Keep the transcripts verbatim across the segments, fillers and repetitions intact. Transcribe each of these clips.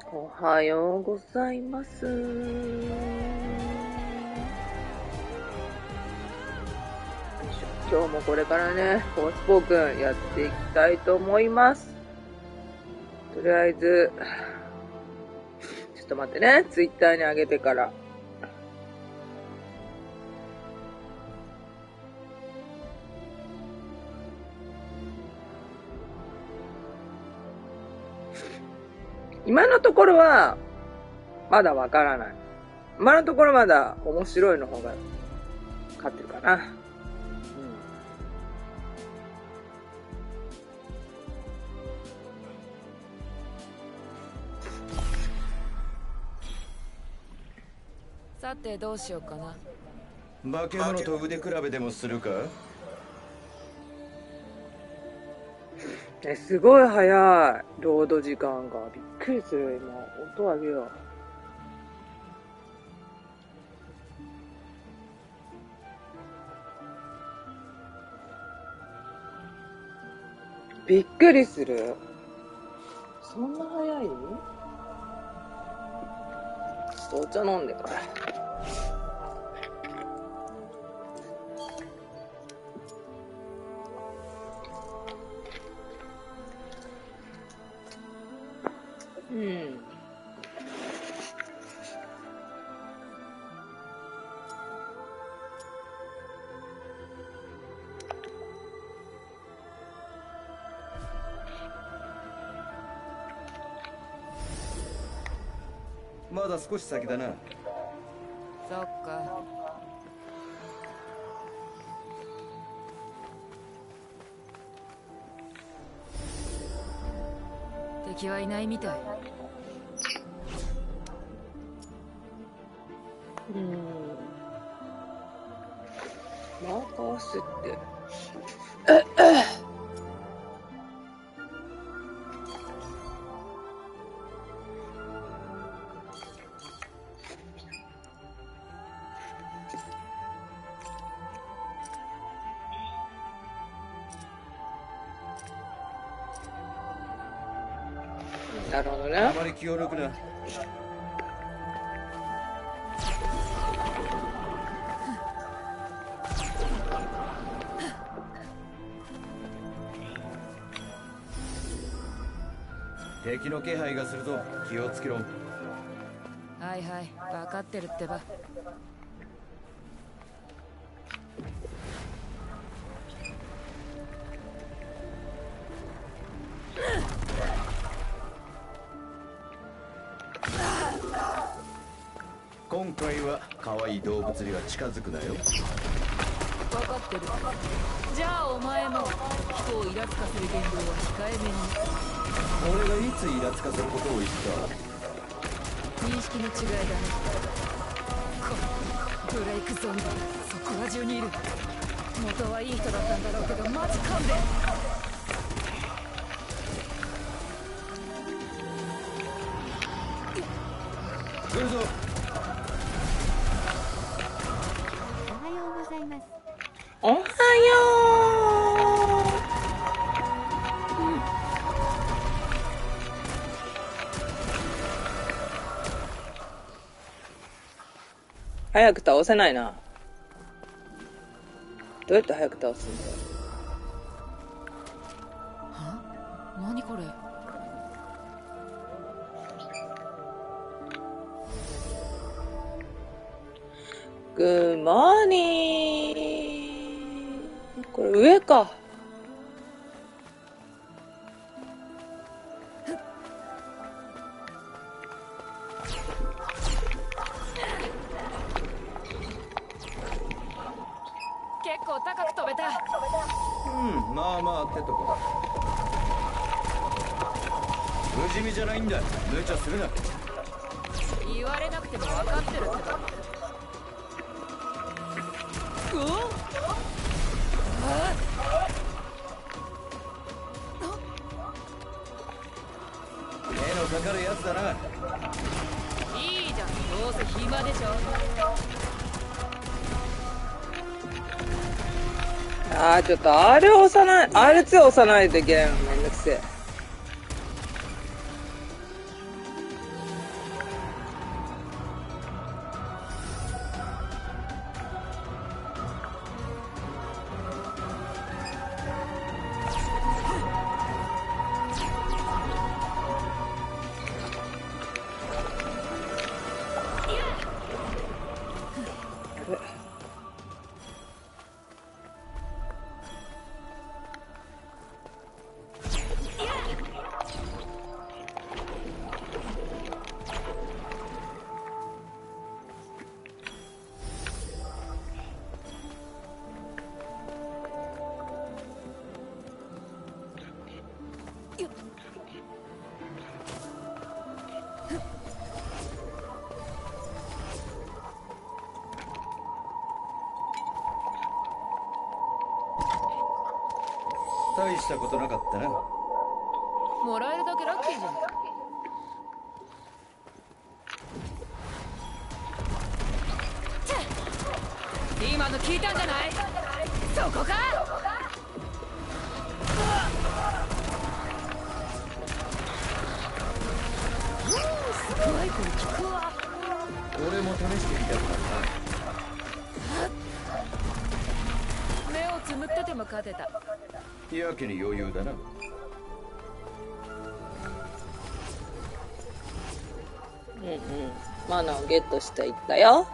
おはようございます。今日もこれからね、フォースポークンやっていきたいと思います。とりあえず、ちょっと待ってね、ツイッターに上げてから。今のところは、まだわからない。今のところまだ面白いの方が勝ってるかな。うん、 さてどうしようかな。 化け物と腕比べでもするか？ え、すごい早い。ロード時間が。びっくりする、今。音上げよう。びっくりする。そんな早い？ちょっとお茶飲んでから。うん。 まだ少し先だな。 そっか。敵はいないみたい。 うん。マーカースって。なるほどね。 あまり気を抜くな。敵の気配がするぞ。気をつけろ。 はいはい、分かってるってば。 今回は可愛い動物には近づくなよ。 分かってる。じゃあお前も人をイラつかせる言動は控えめに。 俺がいつイラつかせることを言った？ 認識の違いだね。こブレイクゾンビそこら中にいる。元はいい人だったんだろうけどマジ勘弁。 来るぞ。 おはよう。うん、早く倒せないな。どうやって早く倒すんだよ。 は？何これ？ グッモーニー。これ上か。 結構高く飛べた。 うん、まあまあってとこだ。不死身じゃないんだ。無茶するな。 言われなくても分かってるってば。うわっ、あっ、 目のかかるやつだな。 いいじゃん、どうせ暇でしょ。 あー、ちょっと R 押さない、アールツー 押さないといけないのめんどくせえ。 大したことなかったな。 もらえるだけラッキーじゃん。今の聞いたんじゃない？そこか？すごいこれ効くわ。 俺も試してみたくなった。 目をつむってても勝てた。 やけに余裕だな。 うんうん。マナーをゲットしていったよ。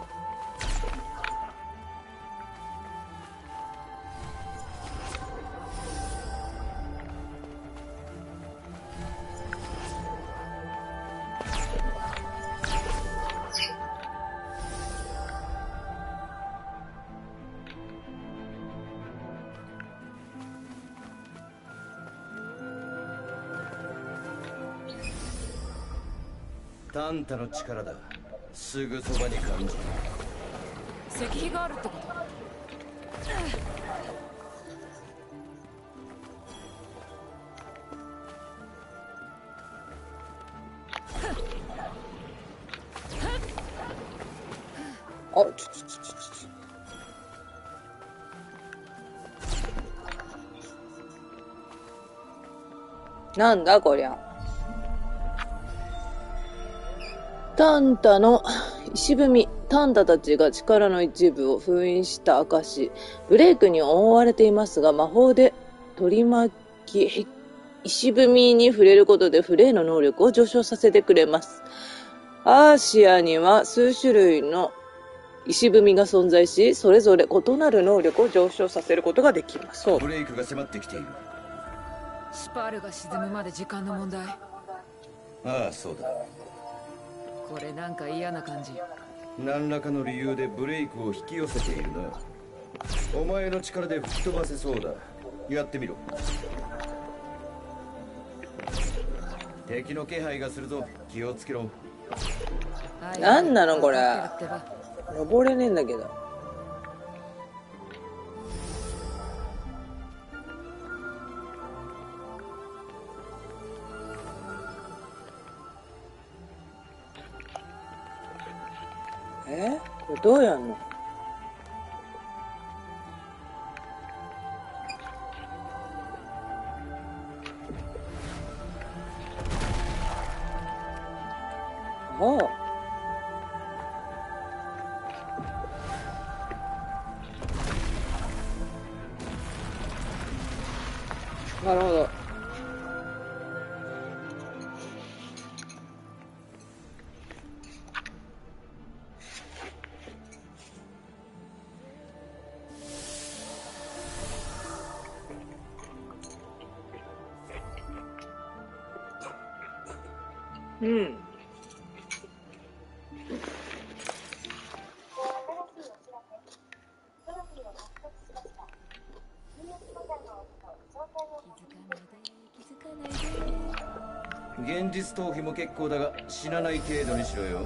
タンタの力だ。すぐそばに感じる。 石碑があるってこと？ あ、ちょちょちょちょちょ。なんだこりゃ。タンタの石踏み。タンタたちが力の一部を封印した証。ブレイクに覆われていますが、魔法で取り巻き、石踏みに触れることでフレイの能力を上昇させてくれます。アーシアには数種類の石踏みが存在し、それぞれ異なる能力を上昇させることができます。そう。 ブレイクが迫ってきている。 シパールが沈むまで時間の問題。 ああ、そうだ。 これなんか嫌な感じ。 何らかの理由でブレイクを引き寄せているな。お前の力で吹き飛ばせそうだ。やってみろ。敵の気配がするぞ。気をつけろ。 なんなのこれ。登れねえんだけど。え？これどうやんの？ああ。なるほど。うん。 現実逃避も結構だが死なない程度にしろよ。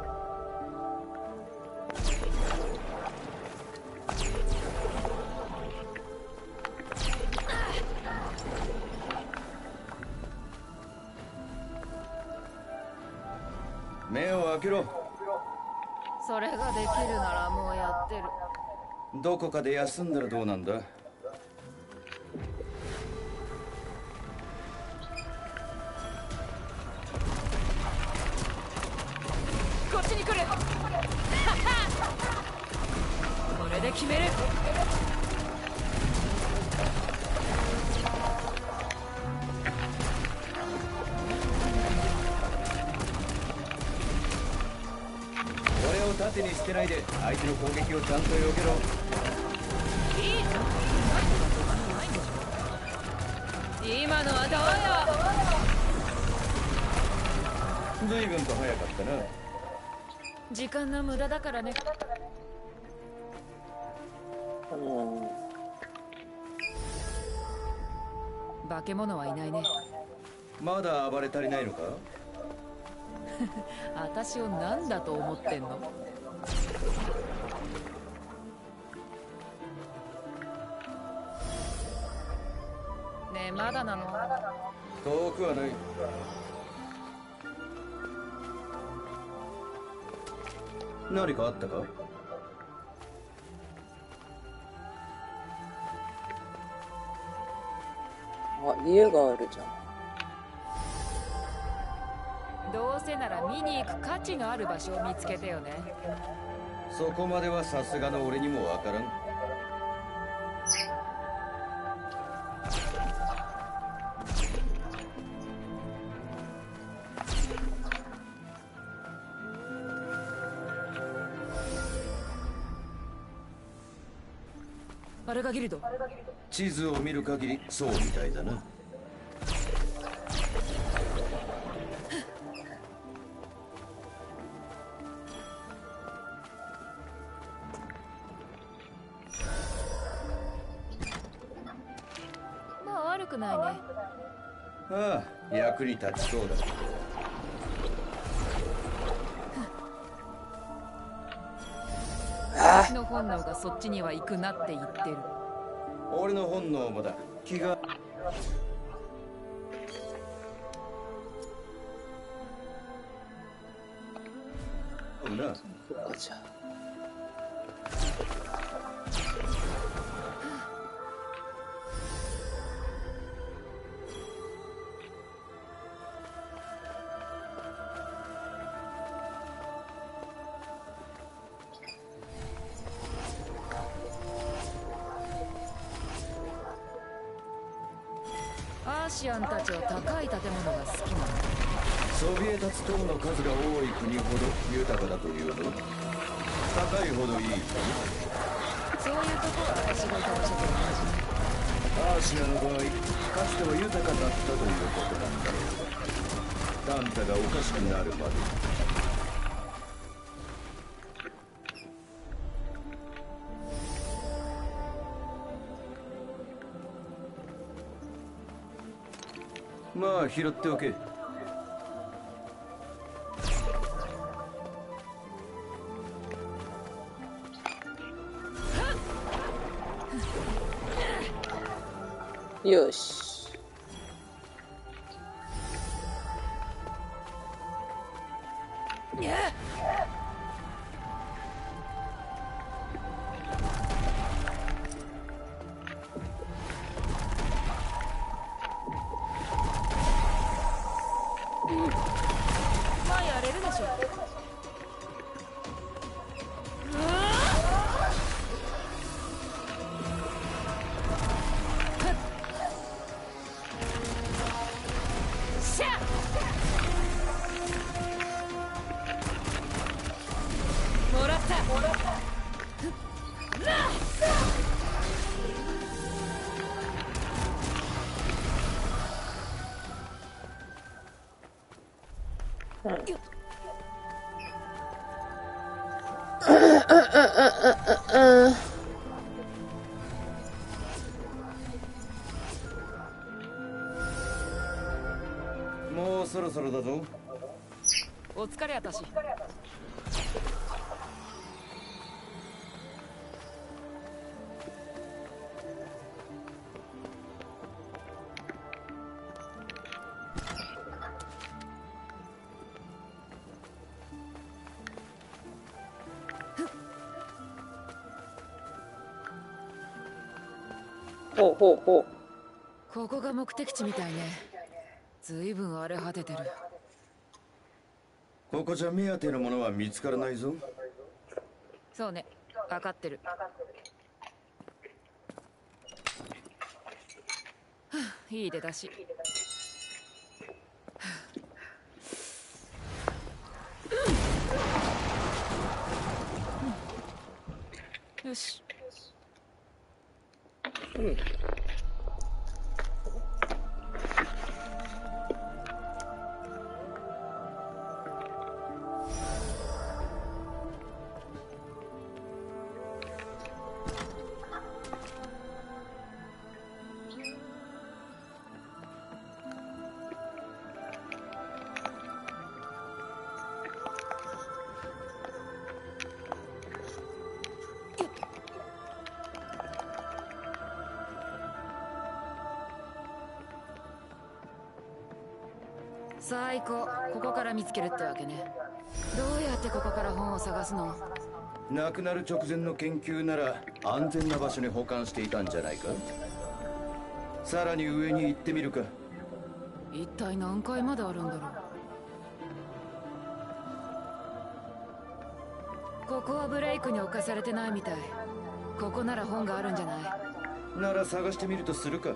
目を開けろ。 それができるならもうやってる。 どこかで休んだらどうなんだ。 こっちに来る。これで決める。 俺を盾に捨てないで相手の攻撃をちゃんと避けろ。 いいじゃん。今のはどうよ。 随分と早かったな。 時間の無駄だからね。化け物はいないね。 まだ暴れ足りないのか。 私を何だと思ってんの？ねえ、まだなの？ 遠くはない。何かあったか？ あ、家があるじゃん。 どうせなら見に行く価値のある場所を見つけてよね。 そこまではさすがの俺にもわからん。 バルカギルド。 地図を見る限りそうみたいだな。 まあ悪くないね。 ああ、役に立ちそうだ。 私の本能がそっちには行くなって言ってる。 俺の本能もだ。気がな。 そっか、じゃあ。 アーシアンたちは高い建物が好きなの。 そびえ立つ塔の数が多い国ほど豊かだというの。高いほどいい。 そういうとこは私がいた場所と同アーシアの場合、かつては豊かだったということなんだろう。あんたがおかしくなるまで。まあ拾っておけ。 よし。 まあやれるでしょ。しゃもらった。 もうそろそろだぞ。 お疲れあたし。 ほうほうほう。 ここが目的地みたいね。ずいぶん荒れ果ててる。 ここじゃ目当てのものは見つからないぞ。 そうね、分かってる。はあ、いい出だし。よし。 うん。 最高。ここから見つけるってわけね。どうやってここから本を探すの？ 亡くなる直前の研究なら安全な場所に保管していたんじゃないか。さらに上に行ってみるか。 一体何階まであるんだろう。ここはブレイクに侵されてないみたい。ここなら本があるんじゃない？ なら探してみるとするか。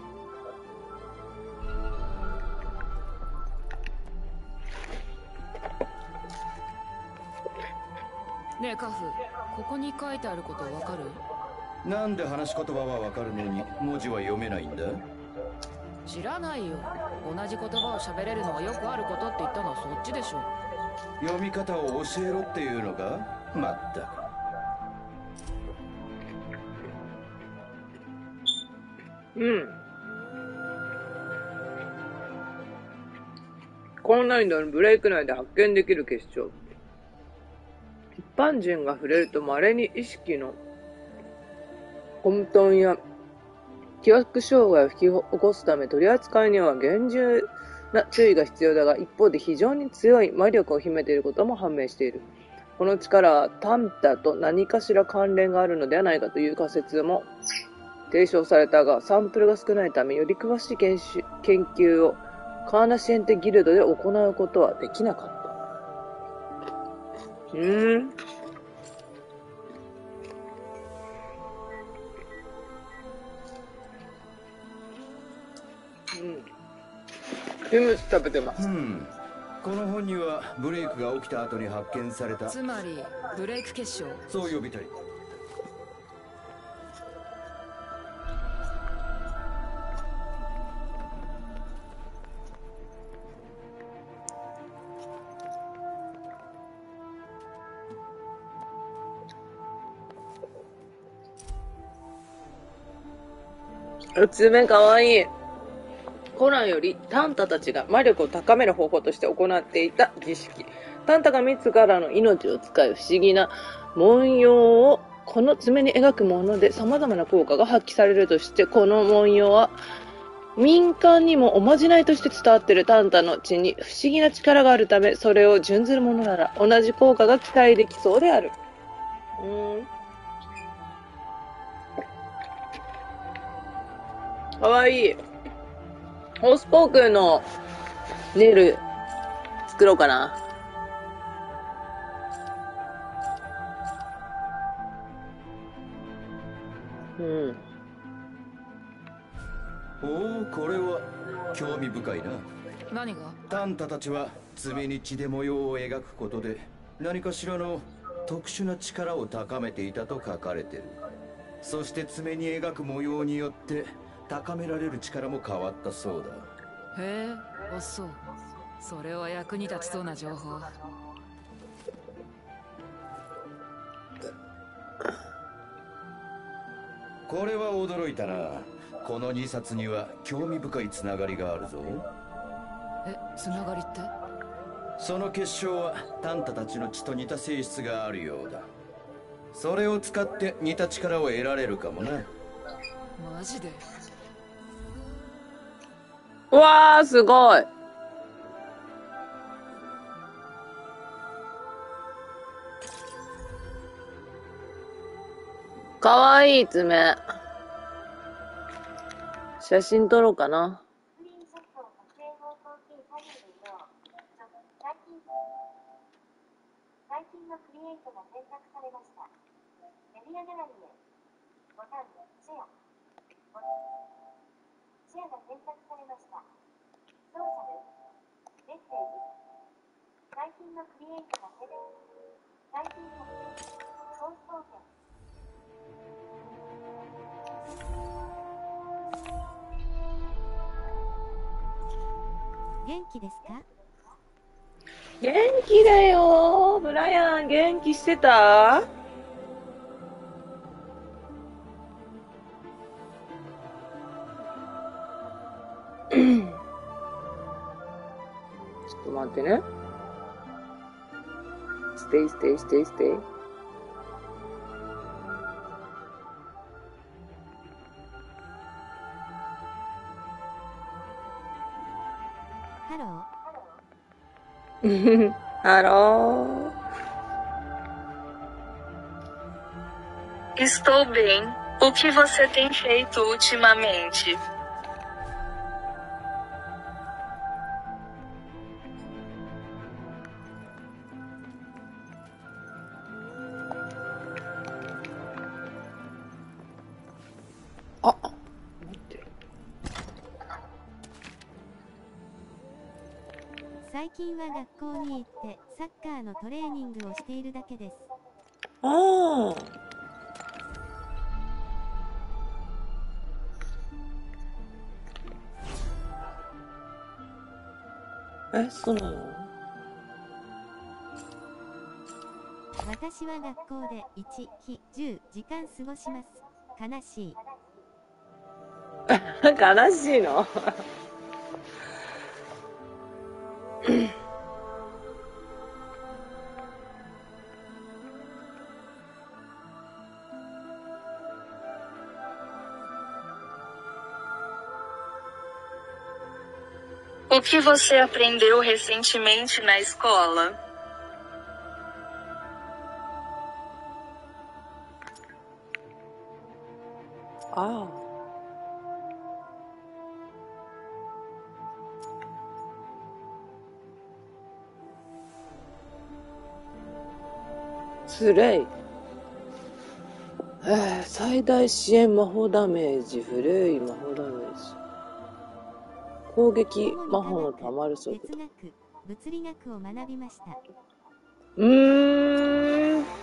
ねえカフ、ここに書いてあることわかる？ なんで話し言葉はわかるのに文字は読めないんだ？ 知らないよ。同じ言葉を喋れるのはよくあることって言ったのはそっちでしょ。 読み方を教えろっていうのか。まったく。うん。高難易度のブレイク内で発見できる結晶。一般人が触れると稀に意識の混沌や記憶障害を引き起こすため、取り扱いには厳重な注意が必要だが、一方で非常に強い魔力を秘めていることも判明している。この力はタンタと何かしら関連があるのではないかという仮説も提唱されたが、サンプルが少ないため、より詳しい研修研究をカーナシエンテギルドで行うことはできなかった。うーん。うん。キムチ食べてます。 うん。この本にはブレイクが起きた後に発見された。 つまりブレイク結晶。 そう呼びたい。 つめかわいい。古来よりタンタたちが魔力を高める方法として行っていた儀式。タンタが自らの命を使う不思議な文様をこの爪に描くもので様々な効果が発揮されるとして、この文様は民間にもおまじないとして伝わっているタンタの血に不思議な力があるため、それを準ずるものなら同じ効果が期待できそうである。うーん。かわいい。ホースポークのネイル作ろうかな。うん。 おお、これは興味深いな。 何が？ タンタたちは爪に血で模様を描くことで何かしらの特殊な力を高めていたと書かれてる。そして爪に描く模様によって高められる力も変わったそうだ。へえ、あ、そう。それは役に立ちそうな情報。 これは驚いたな。このにさつには興味深いつながりがあるぞ。 え、つながりって？ その結晶はタンタたちの血と似た性質があるようだ。それを使って似た力を得られるかもな。 マジで？ うわー、すごい。かわいい爪。写真撮ろうかな。最近のクリエイトが選択されました。メディアギャラリーへボタンシェアシェアが選択されました。ソーシャルメッセージ最近のクリエイトが選択最近のソーストークン元気ですか？ 元気だよ。ブライアン、元気してた？ちょっと待ってね。ステイステイステイステイ。 ハロー。 Alô? Estou bem. O que você tem feito ultimamente? Ah,待って。 最近は学校に行ってサッカーのトレーニングをしているだけです。 ああ。え、そうなの？ 私は学校でいち日じゅうじかん過ごします。悲しい。 悲しいの？ O que você aprendeu recentemente na escola? Ah. Slay。えー、最大支援魔法ダメージ、フレイ魔法ダメージ。攻撃魔法のたまる速度。 哲学、物理学を学びました。 うーん。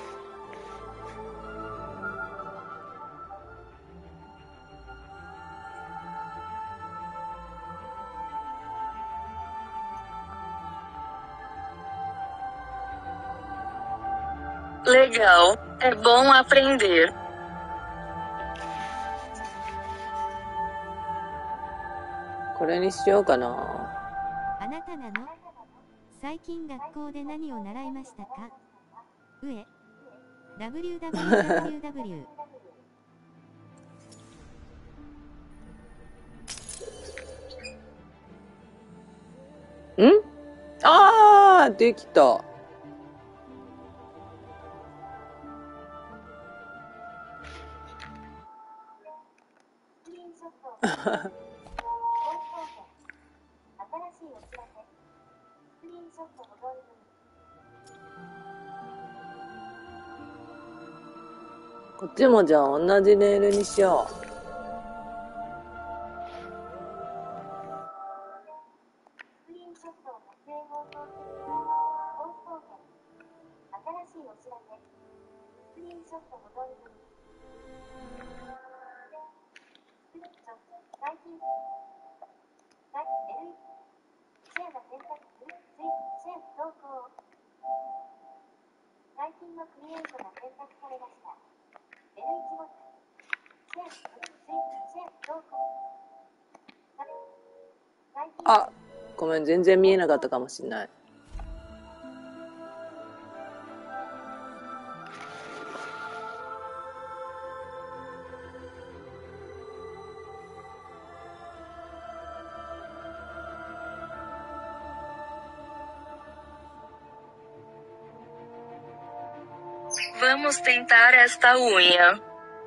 Legal. É bom aprender. これにしようかな。 あなたなの？最近学校で何を習いましたか？上 ダブリューダブリューダブリューダブリュー。ん？あー、できた。こっちもじゃあ同じネイルにしよう。あ、ごめん、全然見えなかったかもしれない。 Vamos tentar esta unha.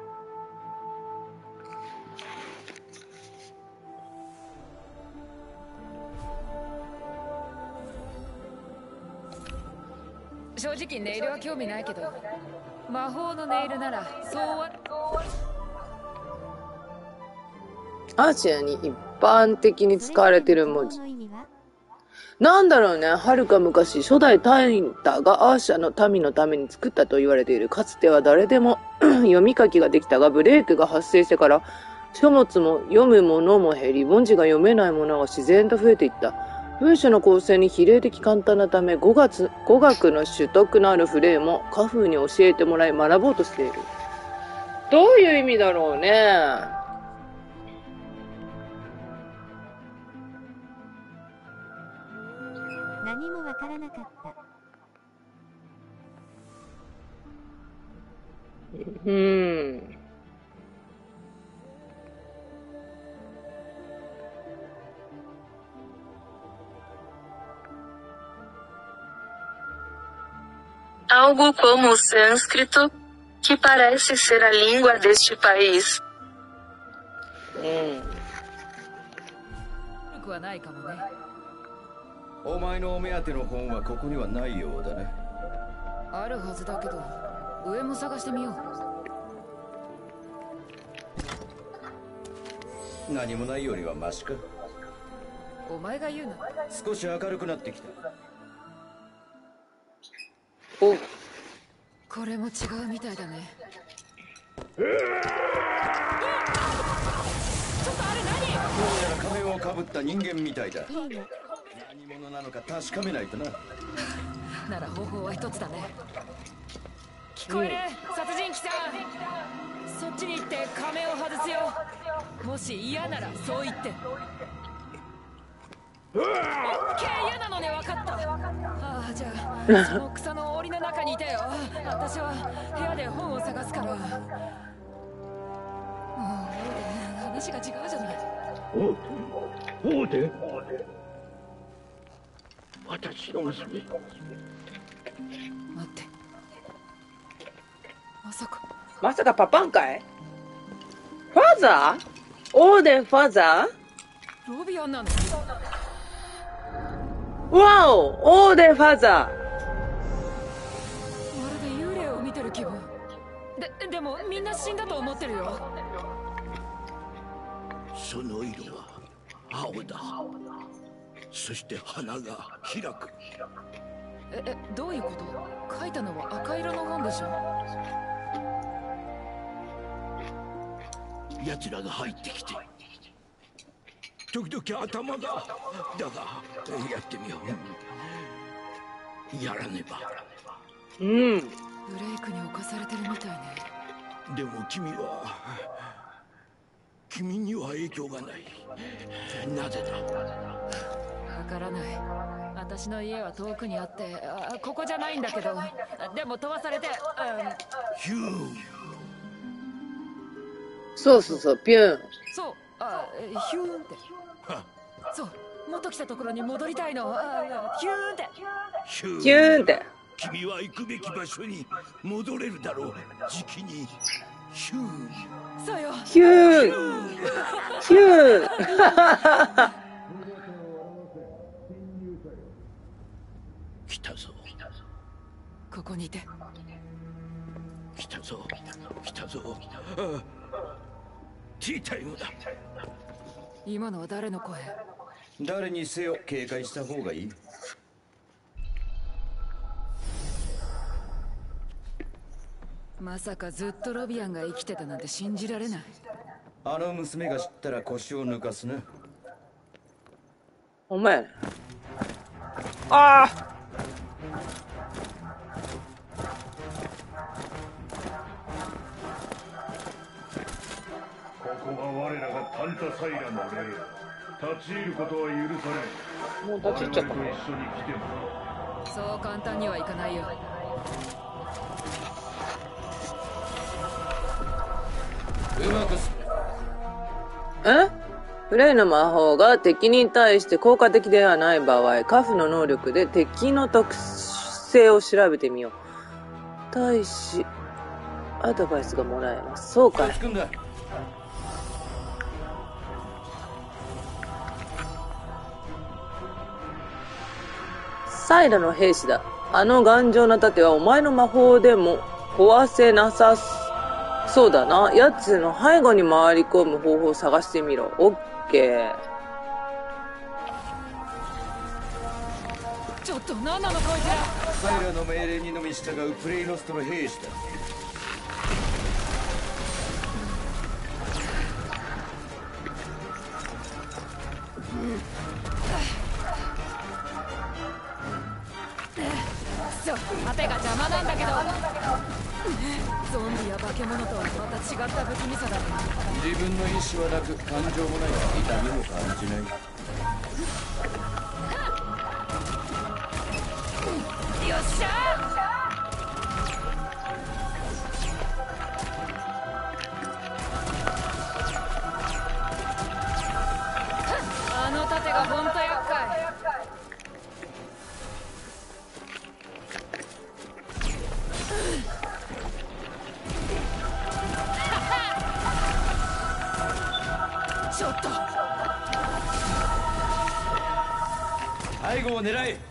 正直ネイルは興味ないけど、魔法のネイルならそうは。 アーシアに一般的に使われている文字。なんだろうね。はるか昔、初代タインタがアーシャの民のために作ったと言われている。かつては誰でも読み書きができたが、ブレイクが発生してから、書物も読むものも減り、文字が読めないものが自然と増えていった。文章の構成に比例的簡単なため、語学、語学の取得のあるフレーも家風に教えてもらい学ぼうとしている。どういう意味だろうね。 何もわからなかった。 うーん。 algo como o sânscrito, que parece ser a língua deste país. うん。 悪くはないかもね。 お前のお目当ての本はここにはないようだね。 あるはずだけど、上も探してみよう。何もないよりはマシか。 お前が言うな。 少し明るくなってきた。 お、 これも違うみたいだね。ちょっとあれ何？ どうやら仮面をかぶった人間みたいだ。 いいね。 何者なのか確かめないとな。 なら方法は一つだね。聞こえる、殺人鬼さん。そっちに行って仮面を外すよ。もし嫌ならそう言って。オッケー、嫌なのね。分かった。ああ、じゃあその草の檻の中にいてよ。私は部屋で本を探すから。もう話が違うじゃない。 おう、おうで私の娘。 待って、まさかまさかパパンかい？ファザー？オーデンファザロビアンなの？ ー？わお！オーデンファザー！ まるで幽霊を見てる気分。で、でもみんな死んだと思ってるよ。 その色は青だ。そして花が開く。 え、え、どういうこと？書いたのは赤色の本でしょ？ 奴らが入ってきて時々頭がだがやってみよう。やらねば。 うん。 ブレイクに侵されてるみたいね。 でも君は君には影響がない。なぜだ？ わからない。私の家は遠くにあって、あ、ここじゃないんだけど、でも飛ばされて、うん、 ヒュー。 そうそうそう、ピューン。 そう、あ、ヒューンって。そう、元来たところに戻りたいの。あ、ヒューンって。 ヒューン。 ヒューンって。 君は行くべき場所に戻れるだろう。じきにヒューン。 そうよ。 ヒューン。ヒューン。 来たぞ。 ここにいて。 来たぞ。来たぞ。ああ、ティータイムだ。 今のは誰の声？ 誰にせよ警戒した方がいい。 まさかずっとロビアンが生きてたなんて信じられない。 あの娘が知ったら腰を抜かすな。 お前。ああ。 ここは我らがタンタサイラの霊。立ち入ることは許されん。 もう立ち入っちゃった。 我々と一緒に来てもらう。 そう簡単にはいかないよ。 うまくすえ？フレイの魔法が敵に対して効果的ではない場合、カフの能力で敵の特性を調べてみよう。対し、アドバイスがもらえます。そうかい。 くんだ。 サイラの兵士だ。あの頑丈な盾はお前の魔法でも壊せなさそうだな。奴の背後に回り込む方法を探してみろ。オッケー。 ちょっと何なのこいつら。 サイラの命令にのみ従うプレイノストの兵士だ。 そう、盾が邪魔なんだけど。ゾンビや化け物とはまた違った不気味さだ。 自分の意志はなく感情もない。痛みも感じない。 よっしゃー。あの盾がほんと厄介。 背後を狙え。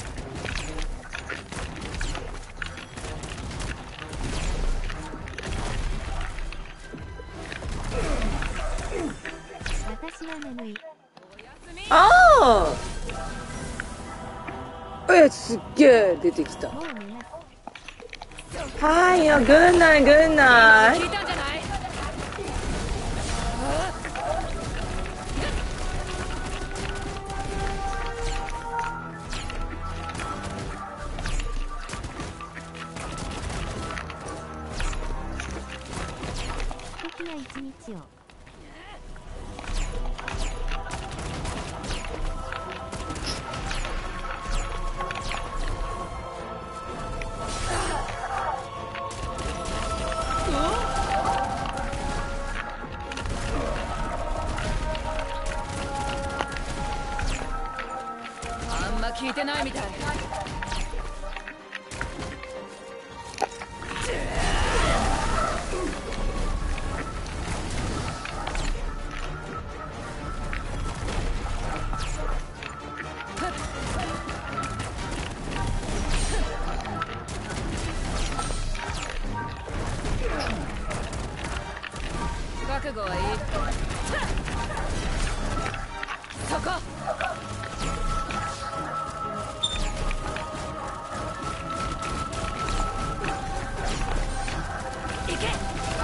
私は眠い。 ああえ、すっげえ出てきた。 もう寝ます。 はいよ、ぐんないぐんない。 聞いたんじゃない？ 素敵な一日を。 あんま聞いてないみたい。覚悟はいい？そこ。行け。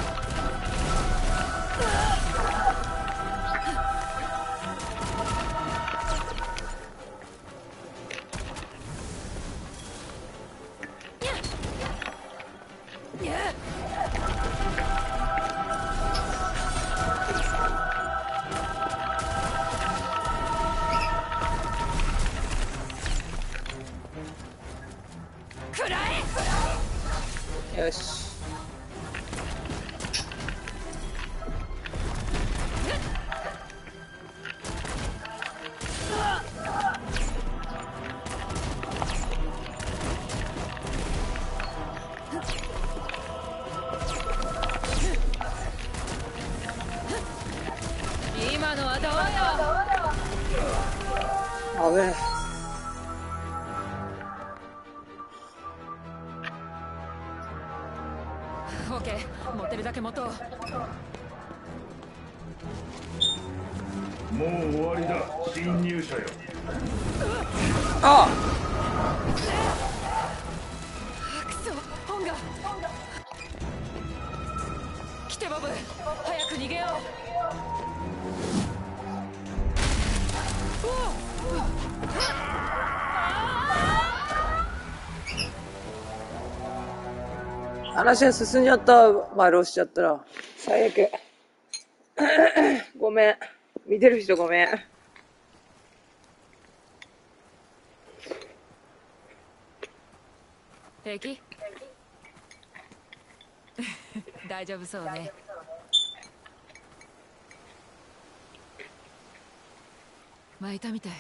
くらえ。 よし。 今のはどうよ。 あべえ。 オッケー、持ってるだけ持とう。 もう終わりだ、侵入者よ。 あクソ、本が。来てボブ、早く逃げよう。 話が進んじゃった。丸押しちゃったら最悪。ごめん、見てる人ごめん。 平気？大丈夫そうね。巻いたみたい。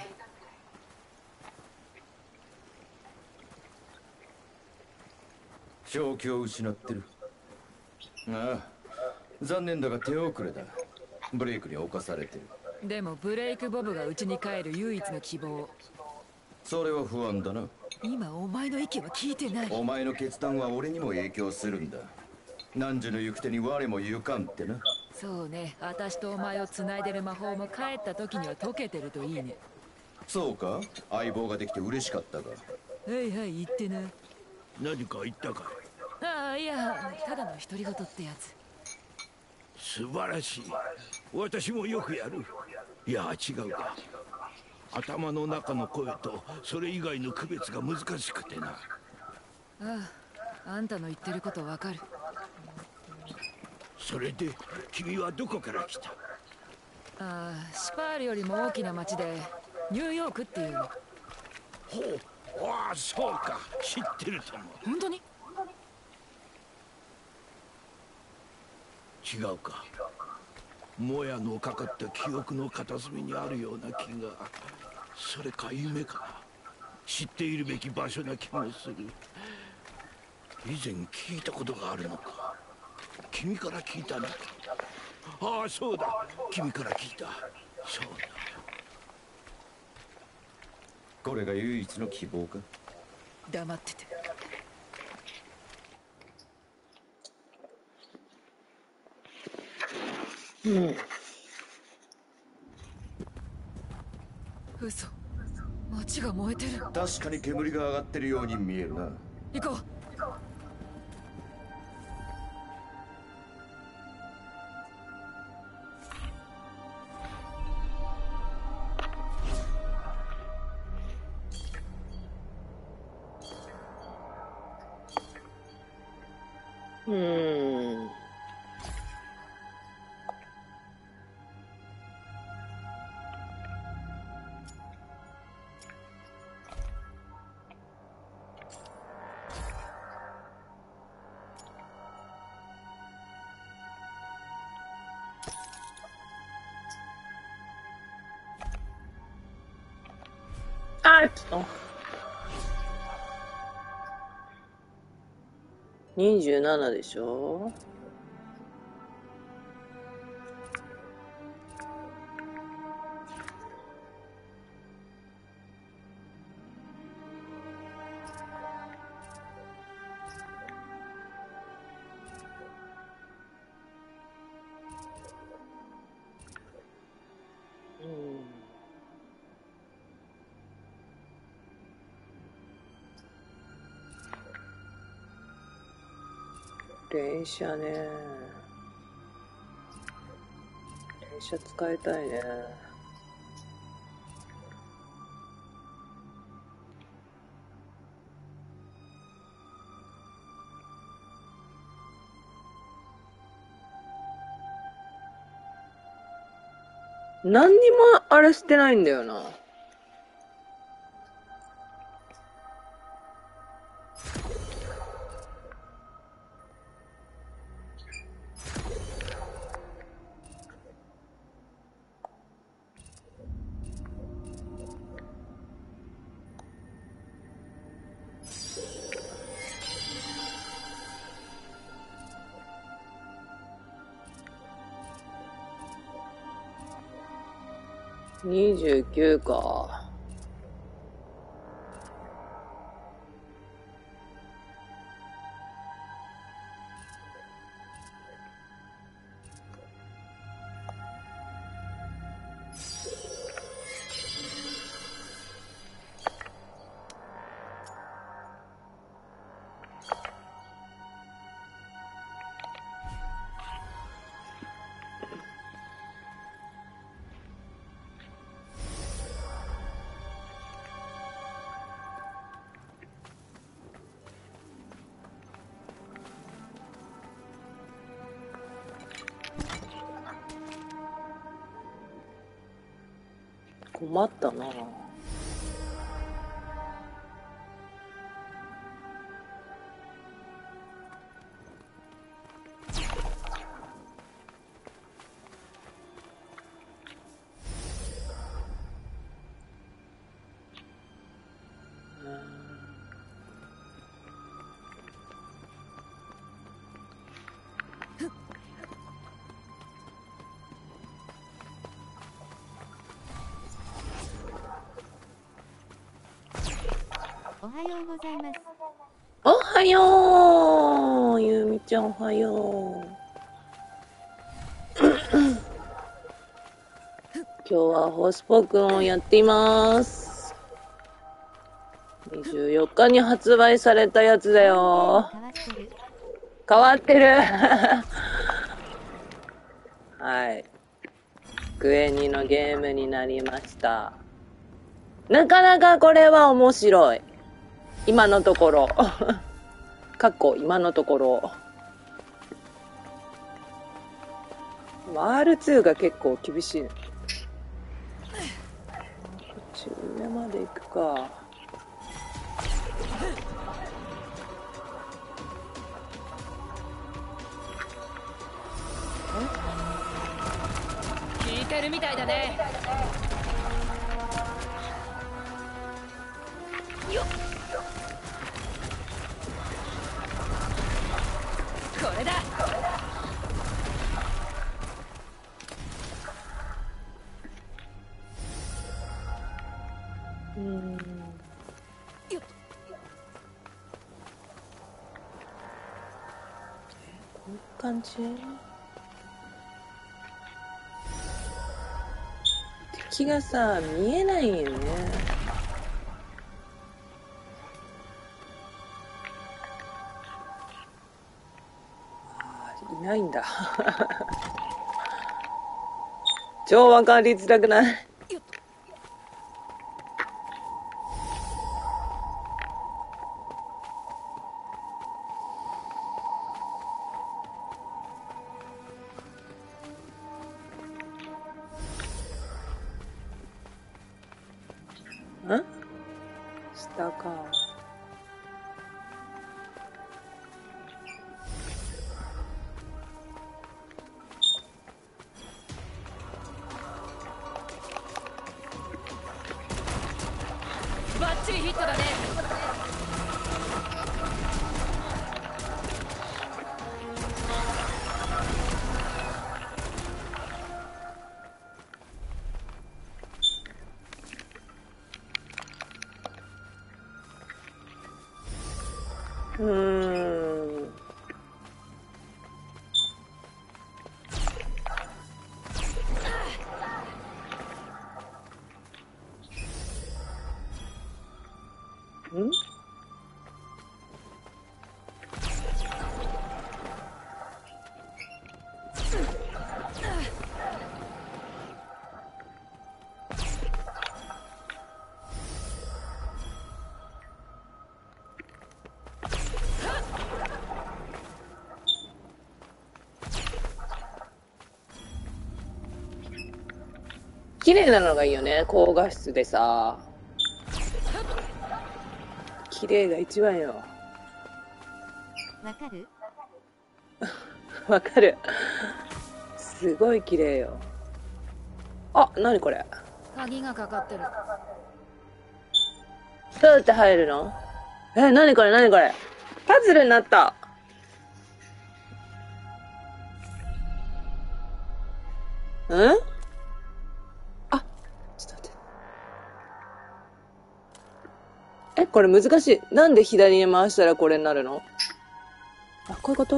正気を失ってる。ああ、残念だが手遅れだ。ブレイクに侵されてる。 でもブレイクボブが家に帰る唯一の希望。 それは不安だな。 今お前の意見は聞いてない。 お前の決断は俺にも影響するんだ。汝の行く手に我も行かんってな。 そうね、私とお前を繋いでる魔法も帰った時には解けてるといいね。 そうか、相棒ができて嬉しかったが。 はいはい、言ってな。 何か言ったか？ ああ、いや、ただの独り言ってやつ。 素晴らしい。私もよくやる。いや違うか、頭の中の声とそれ以外の区別が難しくてな。 ああ、あんたの言ってることわかる。 それで君はどこから来た？ ああ、シパールよりも大きな町でニューヨークっていうの。 ほう、ああそうか、知ってるとも。 本当に？ 違うか、もやのかかった記憶の片隅にあるような気が。それか夢かな。知っているべき場所な気もする。以前聞いたことがあるのか。君から聞いたのか。ああそうだ、君から聞いた。そうだ。 これが唯一の希望か。 黙ってて。 うん。 嘘。街が燃えてる。 確かに煙が上がってるように見えるな。 行こう。 うーん。あっと。にじゅうななでしょ。うん。電車ね。電車使いたいね。何にもあれしてないんだよな。にじゅうきゅうか。困ったな。 おはようございます。 おはよう、ゆうみちゃんおはよう。今日はホスポくんをやっています。にじゅうよっかに発売されたやつだよ。変わってる。はい。クエニのゲームになりました。なかなかこれは面白い。今のところ。かっこ今のところ。アールツー が結構厳しいね。こっち上まで行くか。 聞いてるみたいだね。よっ。これだ。 うーん。 感じ？敵がさ、見えないよね。あー、いないんだ。超わかりづらくない？ん？下か。 バッチリヒットだね。 うーん。ん？綺麗なのがいいよね、高画質でさ。綺麗が一番よ。 わかる？ わかる。すごい綺麗よ。あ、なにこれ。 鍵がかかってる。 どうやって入るの？え、なにこれなにこれ。パズルになった。ん？あ、ちょっと待って。え、これ難しい。なんで左に回したらこれになるの？あ、こういうこと？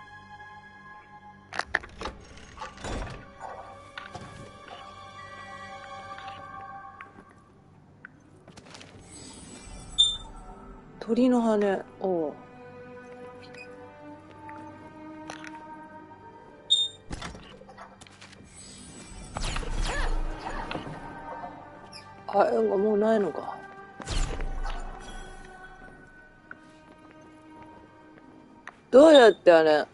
鳥の羽。おう。あ、もうないのか。どうやってあれ。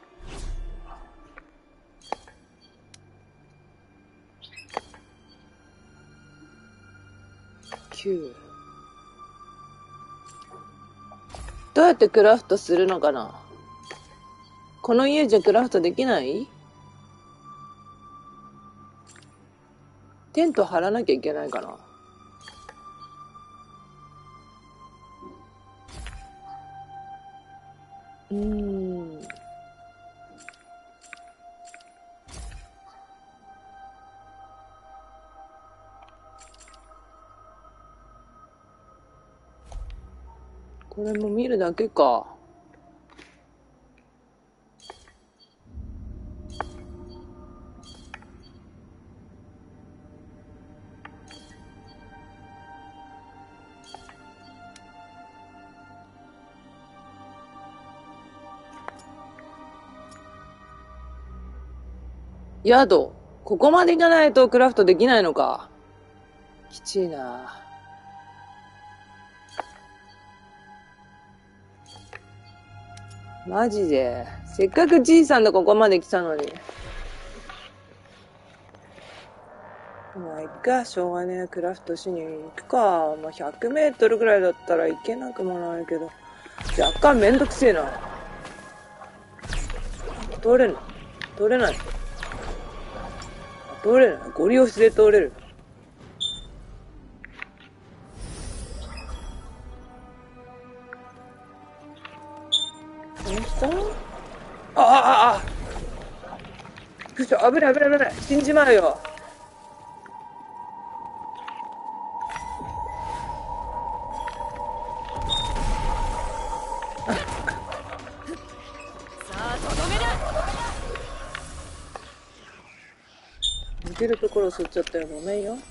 きゅう。どうやってクラフトするのかな？この家じゃクラフトできない？テント張らなきゃいけないかな？うーん。これも見るだけか。宿。ここまで行かないとクラフトできないのか。きちいな。マジで。せっかくじいさんとここまで来たのに。まあ、いっか。しょうがねえ。クラフトしに行くか。まあ、ひゃくメートルぐらいだったら行けなくもないけど。若干めんどくせえな。通れんの？通れない。通れない。ゴリ押しで通れる。どうした？ああああ。くそ、危ない危ない危ない。死んじまうよ。 さあとどめだ。 けるところを吸っちゃったよ。ごめんよ。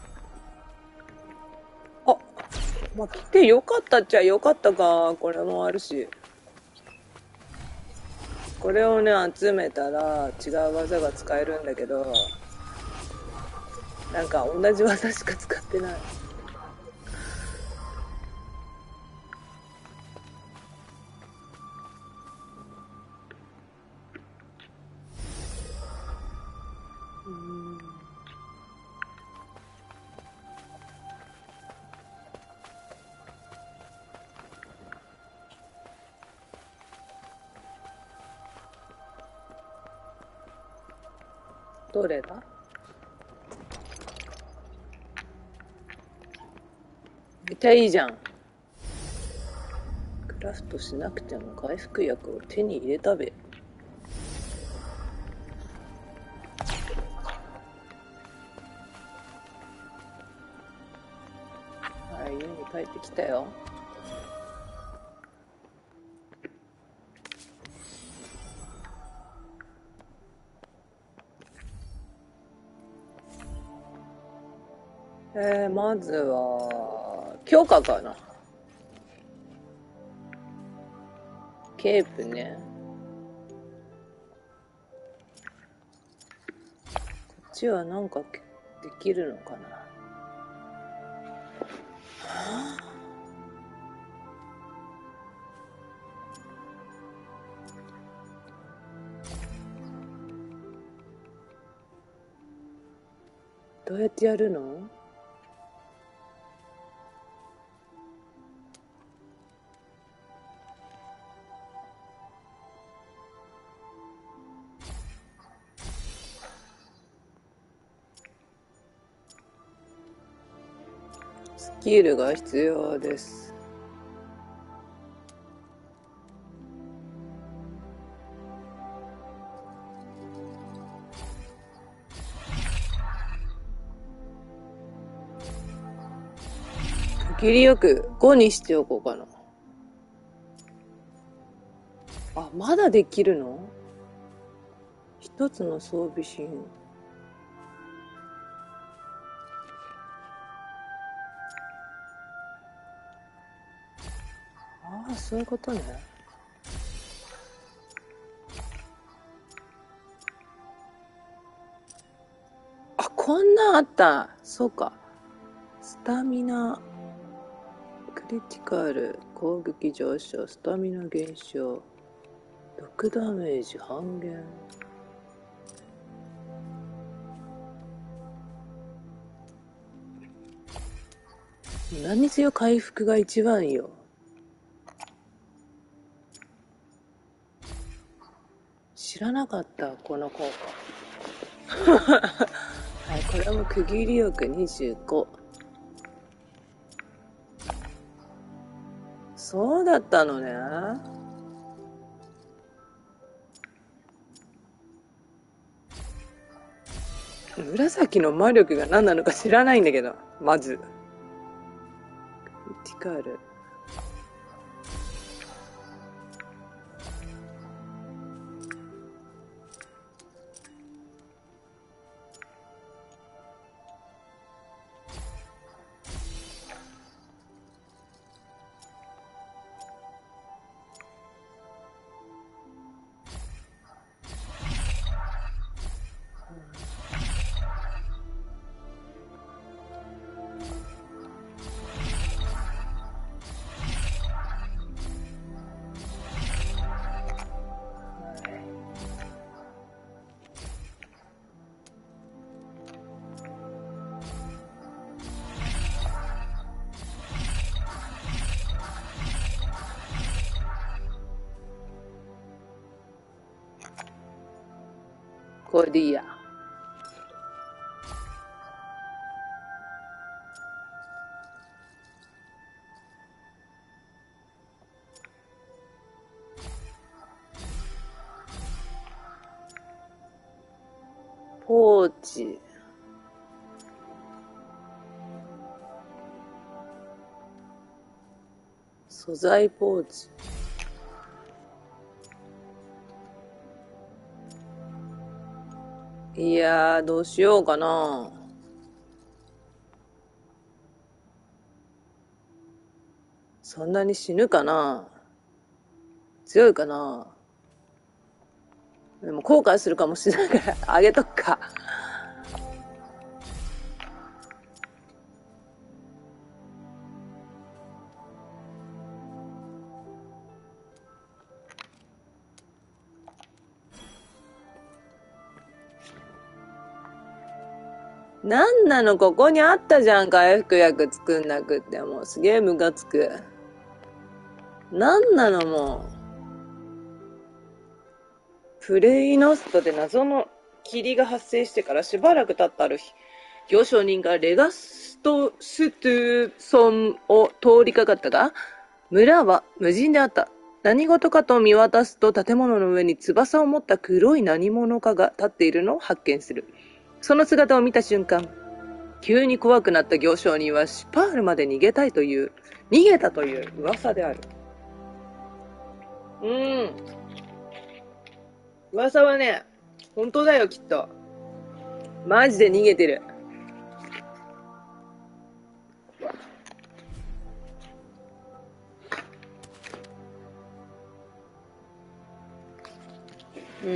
あ、まあ、来てよかったっちゃよかったか。これもあるし。これをね、集めたら違う技が使えるんだけど、なんか同じ技しか使ってない。どれだ？めっちゃいいじゃん。クラフトしなくても回復薬を手に入れたべ。はい、家に帰ってきたよ。えー、まずは、強化かな。ケープね。こっちはなんかできるのかな。はあ、どうやってやるの？スキルが必要です。切りよくごにしておこうかな。あ、まだできるの？一つの装備品。ああ、そういうことね。あ、こんなんあった。そうか。スタミナ、クリティカル、攻撃上昇、スタミナ減少、毒ダメージ半減。何せよ回復が一番よ。知らなかった、この効果。はい、これも区切り力にじゅうご。そうだったのね。紫の魔力が何なのか知らないんだけど、まず。クリティカル。これでいいや。ポーチ。素材ポーチ。 いやー、どうしようかな。そんなに死ぬかな。強いかな。でも後悔するかもしれないからあげとくか。なんなの、ここにあったじゃん、回復薬作んなくって。もうすげえムカつく。なんなの、もう。プレイノストで謎の霧が発生してからしばらく経ったある日、行商人がレガストストゥソンを通りかかったが、村は無人であった。何事かと見渡すと建物の上に翼を持った黒い何者かが立っているのを発見する。その姿を見た瞬間、急に怖くなった行商人はシュパールまで逃げたいという、逃げたという噂である。うーん。噂はね、本当だよ、きっと。マジで逃げてる。うん。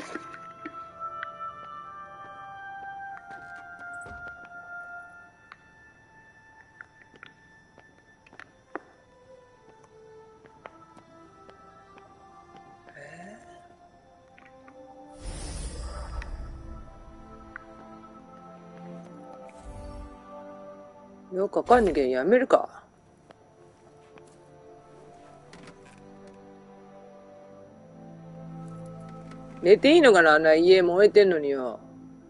よくわかんないけどやめるか。寝ていいのかな、あんな家燃えてんのによ。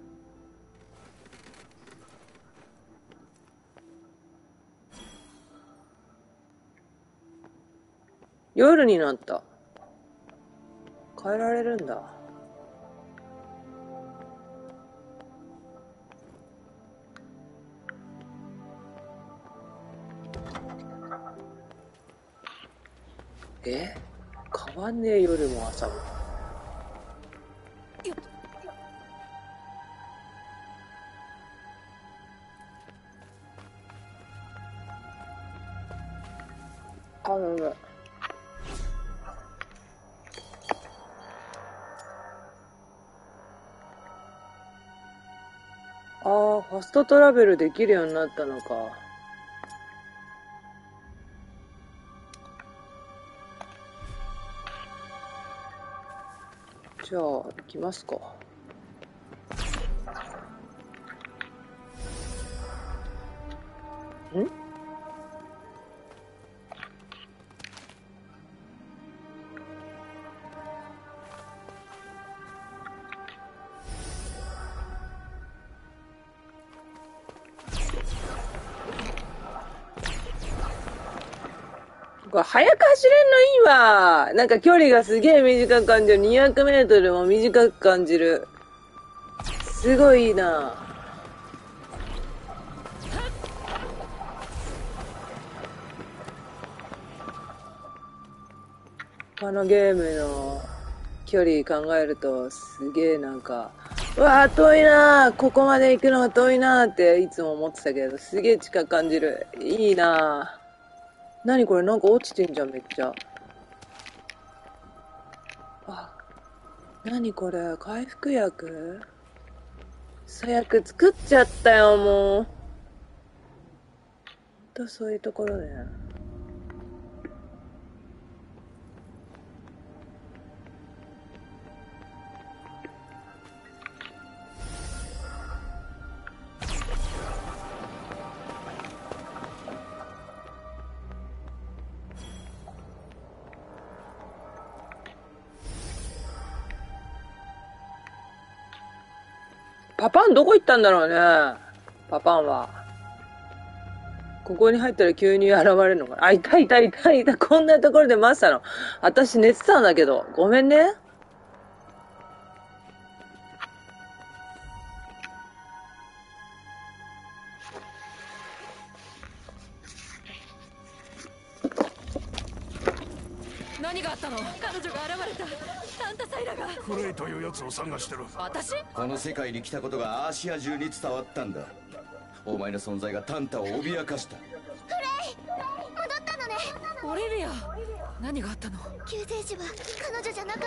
夜になった。帰られるんだ。え？変わんねえ、夜も朝も。あ、やばい。ああ、ファストトラベルできるようになったのか。じゃあ、行きますか。ん？これ早く走れんのいいわ。なんか距離がすげえ短く感じる。にひゃくメートルも短く感じる。すごいいいな。他のゲームの距離考えるとすげえなんか、うわー遠いなー、ここまで行くのが遠いなーっていつも思ってたけど、すげえ近く感じる。いいなー。何これ、なんか落ちてんじゃん、めっちゃ。あ、何これ、回復薬？最悪作っちゃったよ、もう。ほんとそういうところだよ。パパンどこ行ったんだろうね。パパンは。ここに入ったら急に現れるのかな。あ、いたいたいたいた。こんなところで待ってたの。私寝てたんだけど。ごめんね。 何があったの？彼女が現れた。タンタサイラが。 クレイというやつを探してる。 私？ この世界に来たことがアーシア中に伝わったんだ。お前の存在がタンタを脅かした。 クレイ、戻ったのね。 オリビア、何があったの？ 救世主は彼女じゃなかった。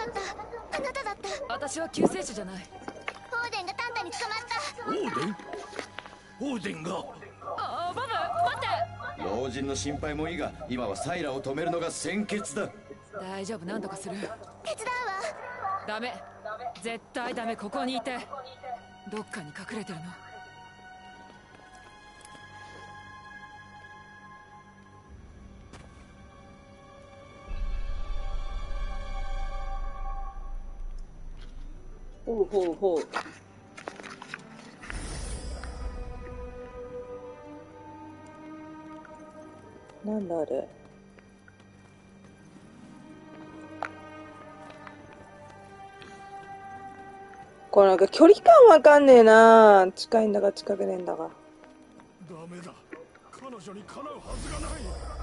あなただった。 私は救世主じゃない。 オーデンがタンタに捕まった。 オーデン？オーデンが。 ああ、バブ、待って。 老人の心配もいいが、今はサイラを止めるのが先決だ。 大丈夫、何とかする。 手伝うわ。 ダメ、絶対ダメ。ここにいて。どっかに隠れてるの。 ほうほうほう。なんだあれ。これなんか距離感わかんねえな。近いんだか近くねえんだか。 ダメだ。彼女にかなうはずがない。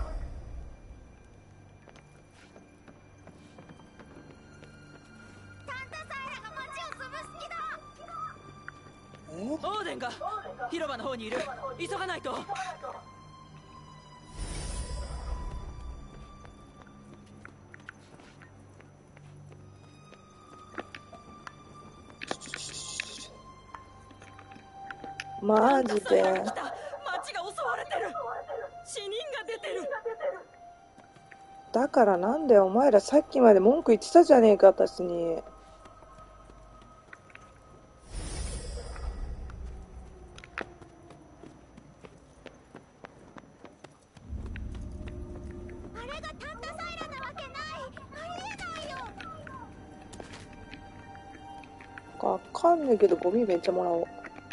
タンタサイラが街を潰す気だ。 え？ オーデンが広場の方にいる。急がないと。 マジで。 街が襲われてる。死人が出てる。 だからなんだよ、お前らさっきまで文句言ってたじゃねえか、私に。 あれがタンタサイラなわけない。ありえないよ。 わかんねえけど、ゴミめっちゃもらおう。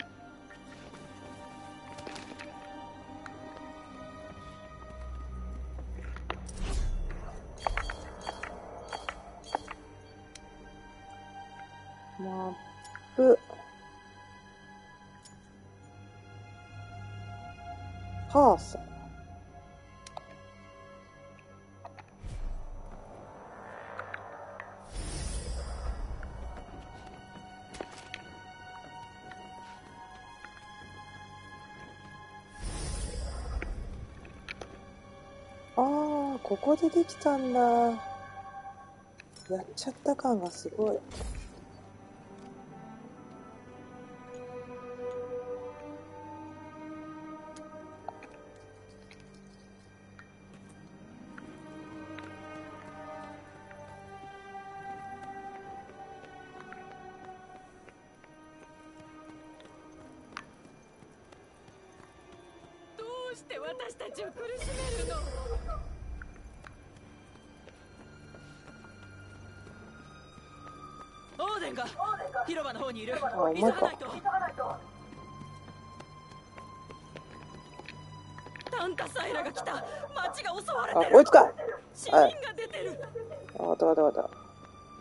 マップ。パーソン。ああ、ここでできたんだ。やっちゃった感がすごい。 どうして私たちを苦しめるの？オーデンが広場の方にいる。急がないと。タンタサイラが来た。街が襲われてる。 あ、こいつか。 死人が出てる。 あ、わかったわかったわかった。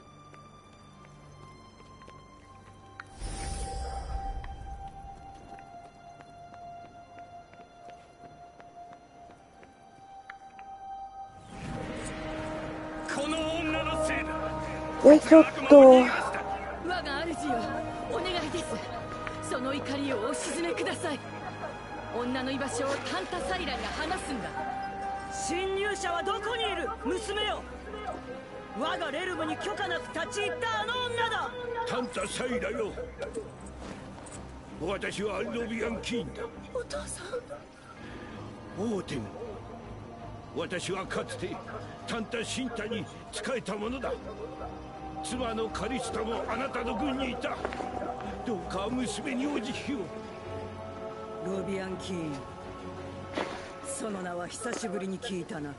この女のせいだ。 え、ちょっと。 我が主よ、お願いです。その怒りをお鎮めください。女の居場所をタンタサイラに話すんだ。侵入者はどこにいる？娘よ。我がレルムに許可なく立ち入ったあの女だ。 タンタサイラよ。私はロビアン・キーンだ。 お父さん。 オーデン。私はかつてタンタ・シンタに仕えたものだ。妻のカリスタもあなたの軍にいた。どうか娘にお慈悲を。 ロビアン・キーン、その名は久しぶりに聞いたな。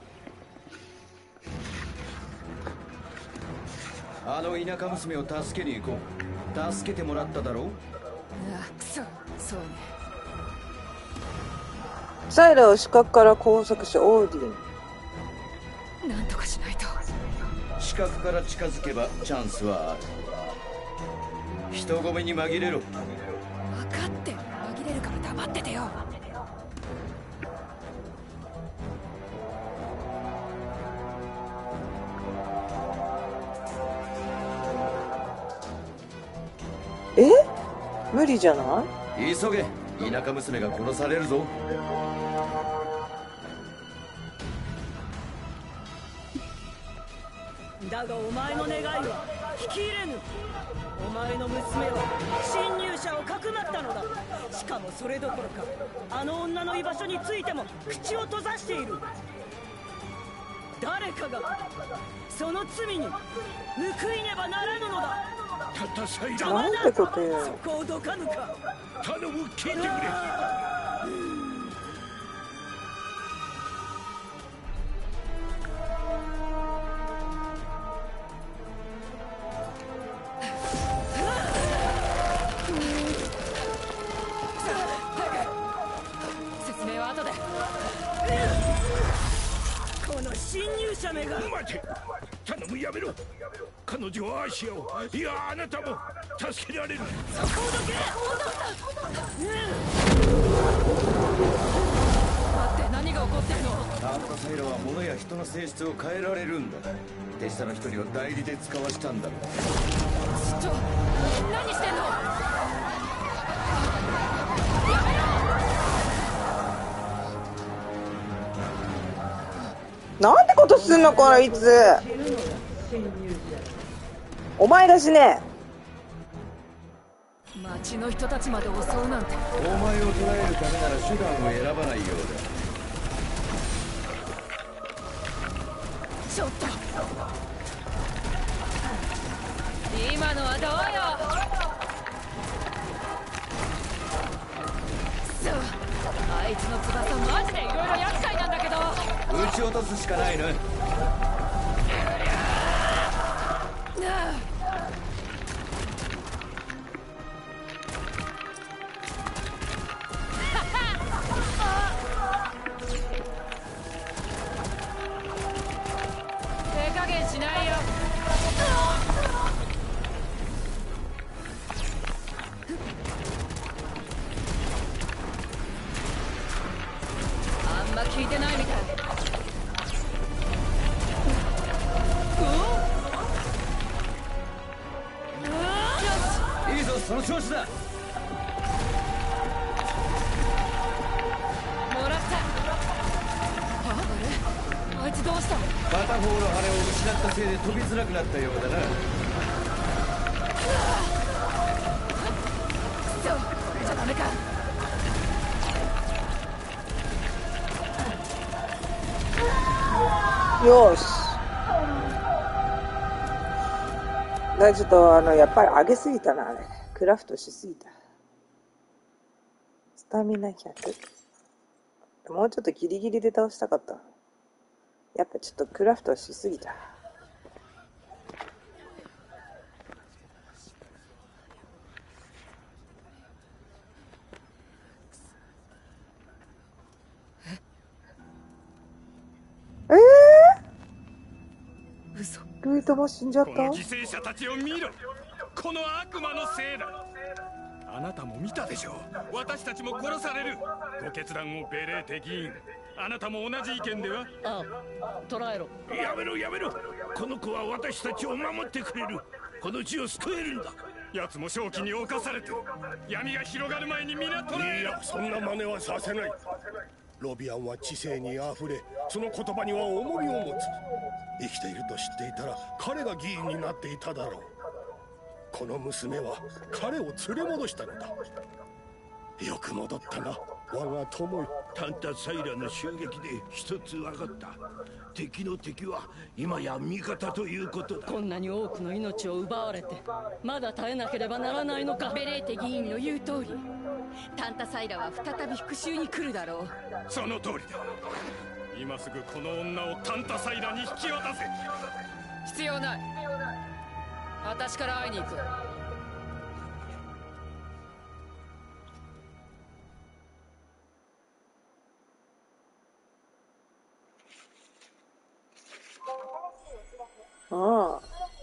あの田舎娘を助けに行こう。助けてもらっただろう。 あ、そう、そうね。 サイラを死角から拘束し、オーディン。 なんとかしないと。 死角から近づけばチャンスはある。人混みに紛れろ。 分かって紛れるから黙っててよ。 無理じゃない？ 急げ。田舎娘が殺されるぞ。 だがお前の願いは聞き入れぬ。お前の娘は侵入者をかくまったのだ。しかもそれどころか、あの女の居場所についても口を閉ざしている。誰かがその罪に報いねばならぬのだ。 たったサイラ。 なんてことよ。 そこをどかぬか。 頼む、聞いてくれ。 説明は後で。 この侵入者めが。 待て、頼む、やめろ。彼女はアーシアを、いやあなたも助けられる。 そこをどけ。 待って、何が起こってるの？ タンタサイラは物や人の性質を変えられるんだ。手下の一人を代理で使わしたんだろう。 ちょ、何してんの？ なんてことすんのこいつ。お前が死ね。 町の人たちまで襲うなんて。 お前を捕らえるためなら手段を選ばないようちょっと今のはどうよ。そう、あいつの翼マジでいろいろ厄介なんだけど。 だ。撃ち落とすしかないな。 手加減しないよ。あんま聞いてないみたい。 いいぞ、その調子だ。 もらった。あれ、あいつどうしたの？ 片方の羽を失ったせいで飛びづらくなったようだな。 そう、これじゃダメか。 よし。だちょっとあのやっぱり上げすぎたな。あれクラフトしすぎた。スタミナひゃく。もうちょっとギリギリで倒したかった。やっぱちょっとクラフトしすぎた。えー、 嘘。 ルイトも死んじゃった。 この犠牲者たちを見ろ。この悪魔のせいだ。あなたも見たでしょう。私たちも殺される。ご決断を、ベレーテ議員。あなたも同じ意見では？ ああ、捕らえろ。 やめろやめろ。この子は私たちを守ってくれる。この地を救えるんだ。奴も正気に侵されて、闇が広がる前に皆捕らえろ。 いや、そんな真似はさせない。ロビアンは知性にあふれ、その言葉には重みを持つ。生きていると知っていたら彼が議員になっていただろう。この娘は彼を連れ戻したのだ。よく戻ったな、我が友よ。 タンタサイラの襲撃で一つ分かった。敵の敵は今や味方ということだ。 こんなに多くの命を奪われてまだ耐えなければならないのか。 ベレーテ議員の言う通り、タンタサイラは再び復讐に来るだろう。 その通りだ。今すぐこの女をタンタサイラに引き渡せ。 必要ない。私から会いに行く。 ああ。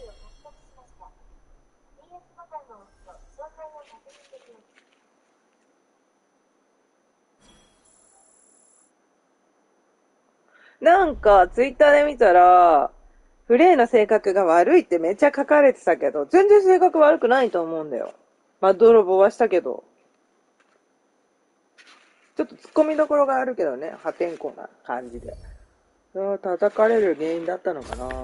なんか、ツイッターで見たら、フレイの性格が悪いってめっちゃ書かれてたけど、全然性格悪くないと思うんだよ。 まあ、泥棒はしたけど。ちょっと突っ込みどころがあるけどね、破天荒な感じで。それは叩かれる原因だったのかな。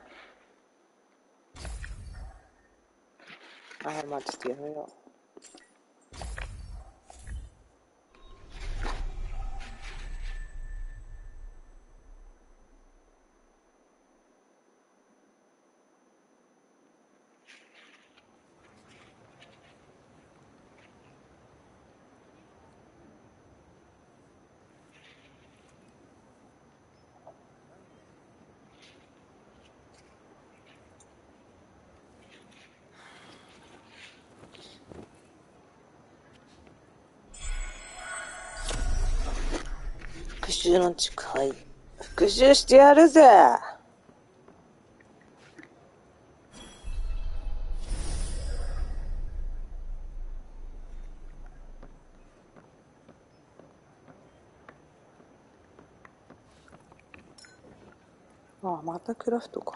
ああ、まあちょっとやめよう。復讐の誓い。復讐してやるぜ。ああ、またクラフトか。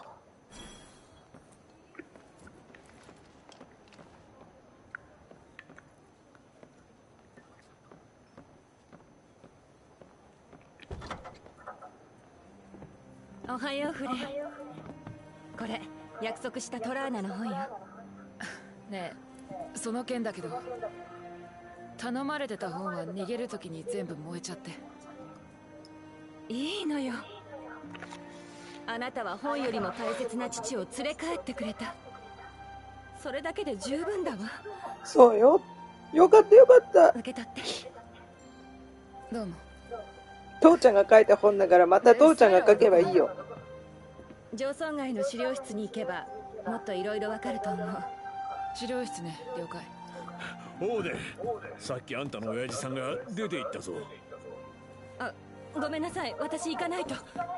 おはようフレイ。これ約束したトラーナの本よ。 ねえ、その件だけど、頼まれてた本は逃げる時に全部燃えちゃって。 いいのよ。あなたは本よりも大切な父を連れ帰ってくれた。それだけで十分だわ。 そうよ。よかったよかった。 受け取って。 どうも。 父ちゃんが書いた本だから、また父ちゃんが書けばいいよ。 上村街の資料室に行けばもっといろいろわかると思う。 資料室ね、了解。 おうで、さっきあんたの親父さんが出て行ったぞ。 あ、ごめんなさい、私行かないと。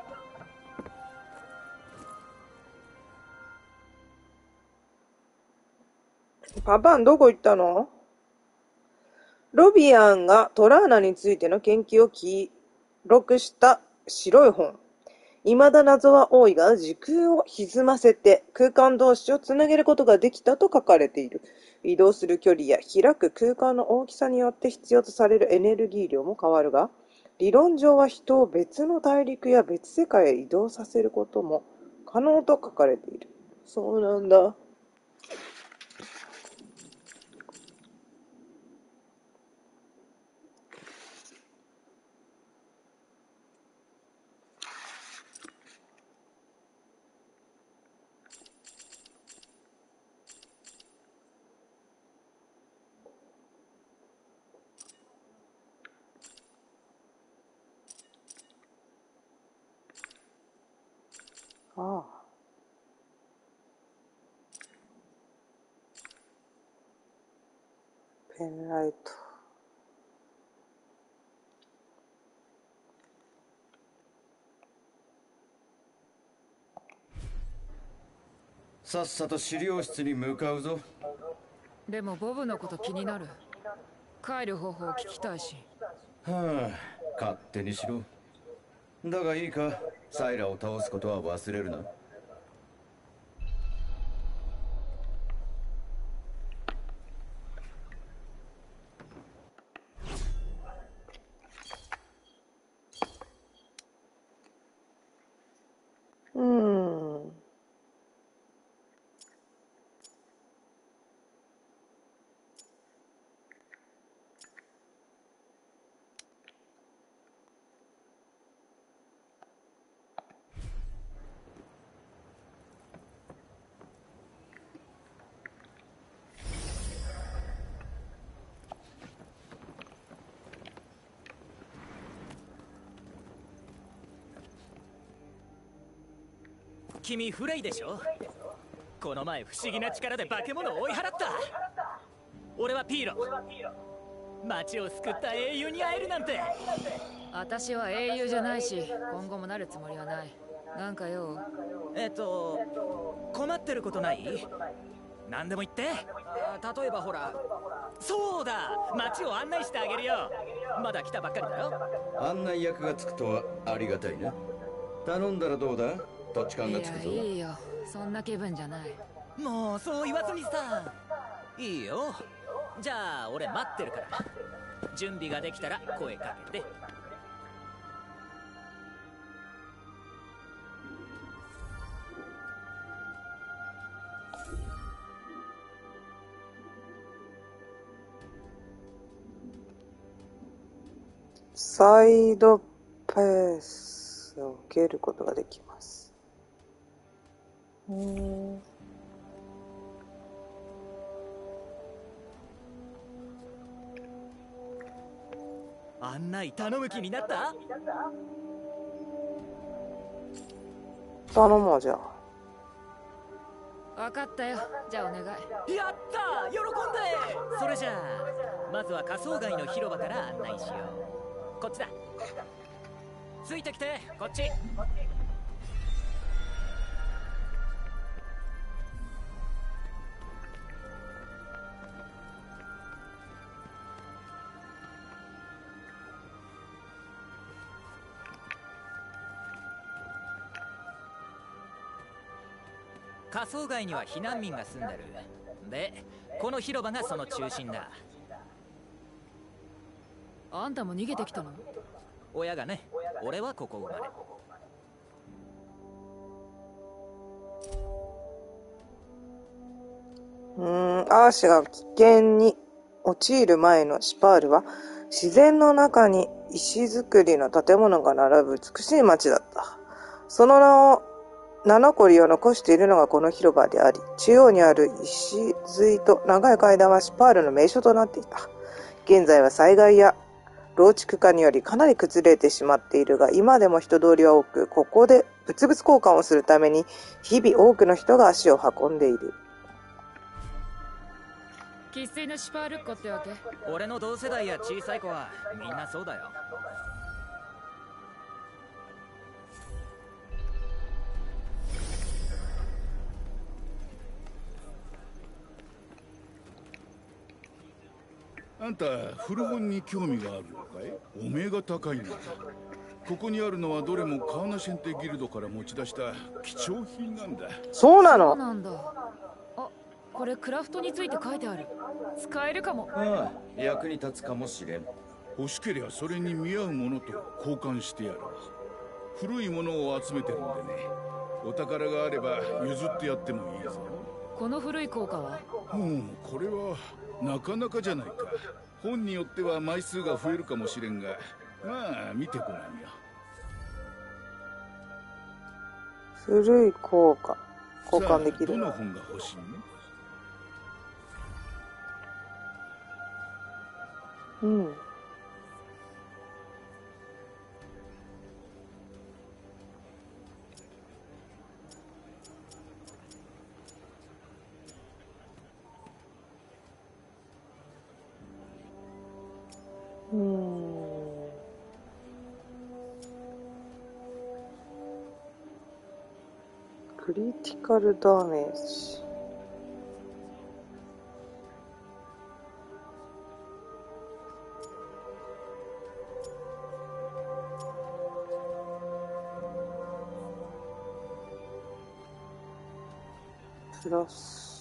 パパンどこ行ったの？ロビアンがトラーナについての研究を記録した白い本。未だ謎は多いが、時空を歪ませて空間同士をつなげることができたと書かれている。移動する距離や開く空間の大きさによって必要とされるエネルギー量も変わるが、理論上は人を別の大陸や別世界へ移動させることも可能と書かれている。そうなんだ。ああ。ペンライト。 さっさと資料室に向かうぞ。 でもボブのこと気になる。帰る方法を聞きたいし。 はあ、勝手にしろ。だがいいか、サイラを倒すことは忘れるな。 うーん。 君フレイでしょ。この前不思議な力で化け物を追い払った。俺はピーロ。街を救った英雄に会えるなんて。 私は英雄じゃないし、今後もなるつもりはない。なんかよ。 えっと困ってることない？何でも言って。例えばほら、そうだ、街を案内してあげるよ。まだ来たばっかりだよ。 案内役がつくとはありがたいな。頼んだらどうだ？土地勘がつくぞ。 いやいいよ、そんな気分じゃない。 もうそう言わずにさ。いいよ、 じゃあ俺待ってるから、準備ができたら声かけて。 サイドペースを受けることができます。うーん。 案内頼む気になった？ 頼もうじゃあ。 分かったよ。じゃあお願い。 やったー、喜んで。それじゃあまずは仮想街の広場から案内しよう。こっちだ。ついてきて、こっち。仮想街には避難民が住んでる。で、この広場がその中心だ。 あんたも逃げてきたの？ 親がね。俺はここ生まれ。 うーん、アーシが危険に陥る前のシパールは自然の中に石造りの建物が並ぶ美しい町だった。その名を七残りを残しているのがこの広場であり、中央にある石髄と長い階段はシパールの名所となっていた。現在は災害や老築化によりかなり崩れてしまっているが、今でも人通りは多く、ここで物々交換をするために日々多くの人が足を運んでいる。 生粋のシュパールッコってわけ？ 俺の同世代や小さい子はみんなそうだよ。 あんた古本に興味があるのかい？お目が高いな。ここにあるのはどれもカーナシェンテギルドから持ち出した貴重品なんだ。 そうなの？ そうなんだ。あ、これクラフトについて書いてある。使えるかも。 ああ、役に立つかもしれん。 欲しけりゃそれに見合うものと交換してやろう。古いものを集めてるんでね。お宝があれば譲ってやってもいいぞ。 この古い硬貨は？ うん、これはなかなかじゃないか。本によっては枚数が増えるかもしれんが、まあ見てごらんよ。 古い硬貨交換できる。 どの本が欲しいね？ うん。うーん。クリティカルダメージ。プラス。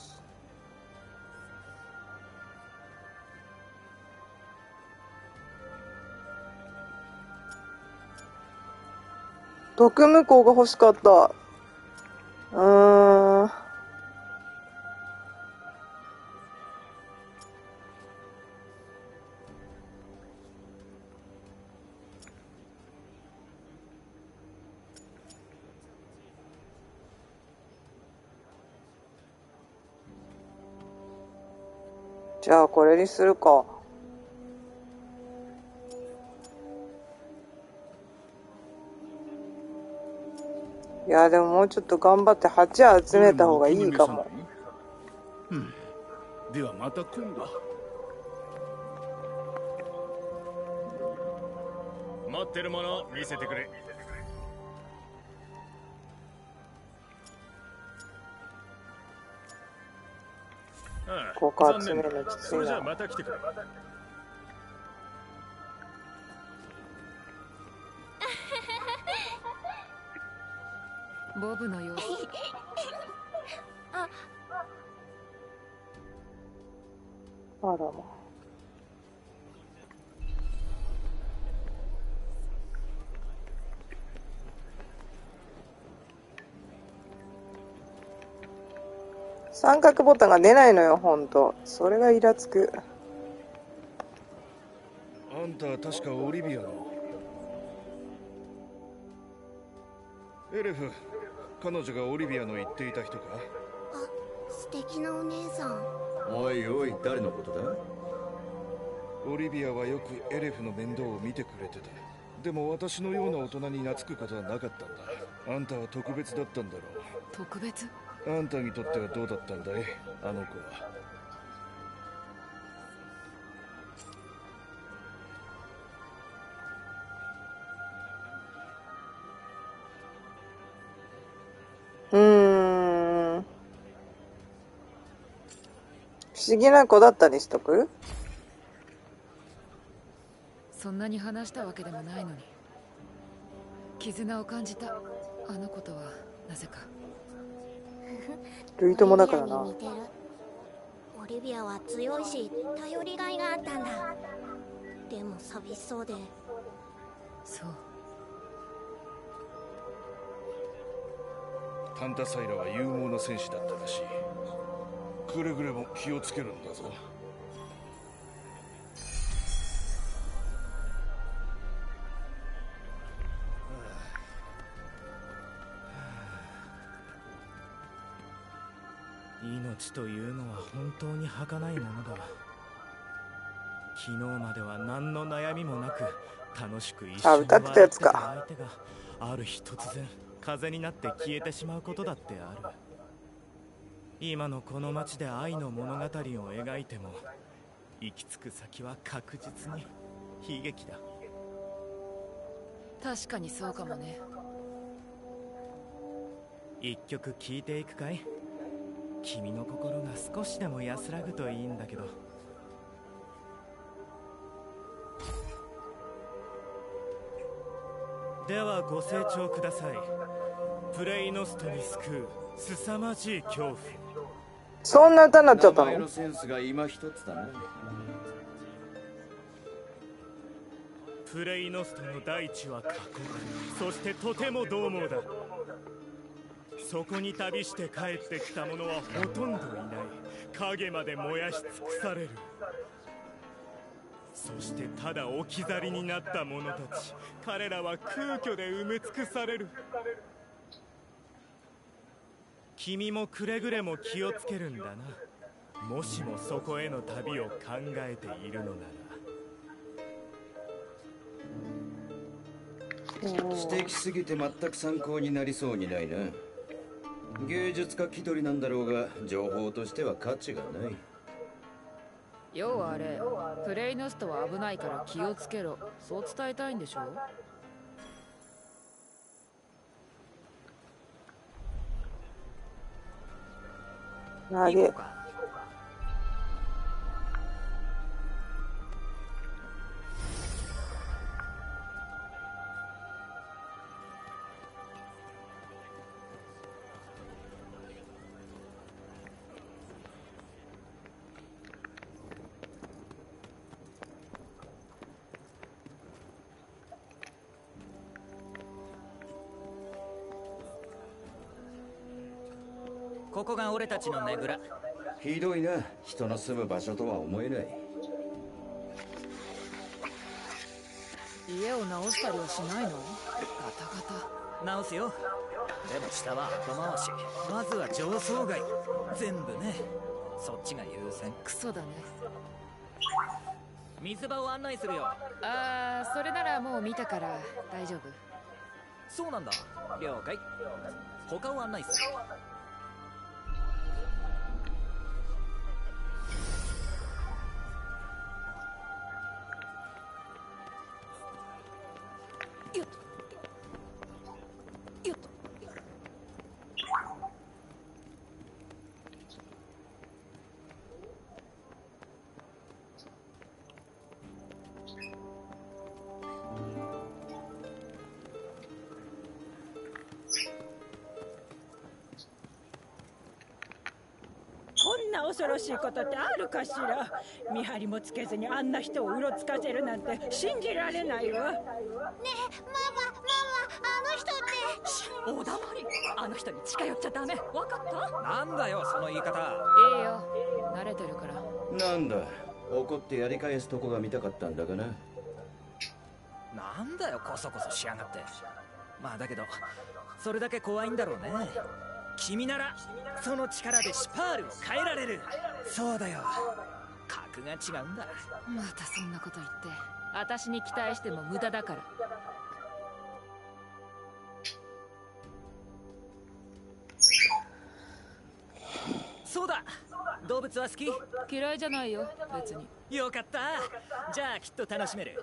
毒無効が欲しかった。うーん。じゃあこれにするか。いやでももうちょっと頑張って鉢集めた方がいいかも。 うん。ではまた今度。 持ってるもの見せてくれ。ああ、 ここ集めるのきついな。 それじゃあまた来てくれ。 ボブの様子。 あ、 あらま。三角ボタンが出ないのよ、ほんと。それがイラつく。 あんたは確かオリビアの。エレフ、彼女がオリビアの言っていた人か？ あ、素敵なお姉さん。 おいおい、誰のことだ？ オリビアはよくエレフの面倒を見てくれてた。でも私のような大人に懐くことはなかったんだ。あんたは特別だったんだろう。 特別？ あんたにとってはどうだったんだい、あの子は。 うーん。不思議な子だったにしとく？ そんなに話したわけでもないのに。絆を感じたあの子とはなぜか。 ルイ友だからな。 オリビアに似てる。オリビアは強いし頼りがいがあったんだ。でも寂しそうで。 そう。 タンタサイラは勇猛な戦士だったらしい。くれぐれも気をつけるんだぞ。 命というのは本当に儚いものだ。昨日までは何の悩みもなく楽しく一緒に笑ってた相手がある日突然風になって消えてしまうことだってある。今のこの街で愛の物語を描いても行き着く先は確実に悲劇だ。 確かにそうかもね。 一曲聴いていくかい？君の心が少しでも安らぐといいんだけど。ではご清聴ください。プレイノストに救う凄まじい恐怖。 そんな歌になっちゃったの？ 名前のセンスが今一つだな。 プレイノストの大地は過酷、そしてとても獰猛だ。そこに旅して帰ってきた者はほとんどいない。影まで燃やし尽くされる。そしてただ置き去りになった者たち、彼らは空虚で埋め尽くされる。君もくれぐれも気をつけるんだな。もしもそこへの旅を考えているのなら。知的すぎて全く参考になりそうにないな。芸術家気取りなんだろうが情報としては価値がない。 要はあれ、プレイノストは危ないから気をつけろ、そう伝えたいんでしょ？ 投げ。 ここが俺たちのねぐら。 ひどいな、人の住む場所とは思えない。 家を直したりはしないの？ガタガタ。 直すよ。でも下は後回し。まずは上層階。全部ね。そっちが優先。 クソだね。 水場を案内するよ。 あー、それならもう見たから大丈夫。 そうなんだ。了解。他を案内する。よっよっと。 恐ろしいことってあるかしら。見張りもつけずにあんな人をうろつかせるなんて信じられないわ。ねえ、ママ、ママ、 あの人って。お黙り。あの人に近寄っちゃダメ。わかった？ なんだよその言い方。 いいよ、慣れてるから。 なんだ、怒ってやり返すとこが見たかったんだがな。 なんだよコソコソしやがって。まあだけどそれだけ怖いんだろうね。君ならその力でシュパールを変えられる。そうだよ、格が違うんだ。 またそんなこと言って私に期待しても無駄だから。 そうだ、動物は好き？ 嫌いじゃないよ別に。 よかった。じゃあきっと楽しめる。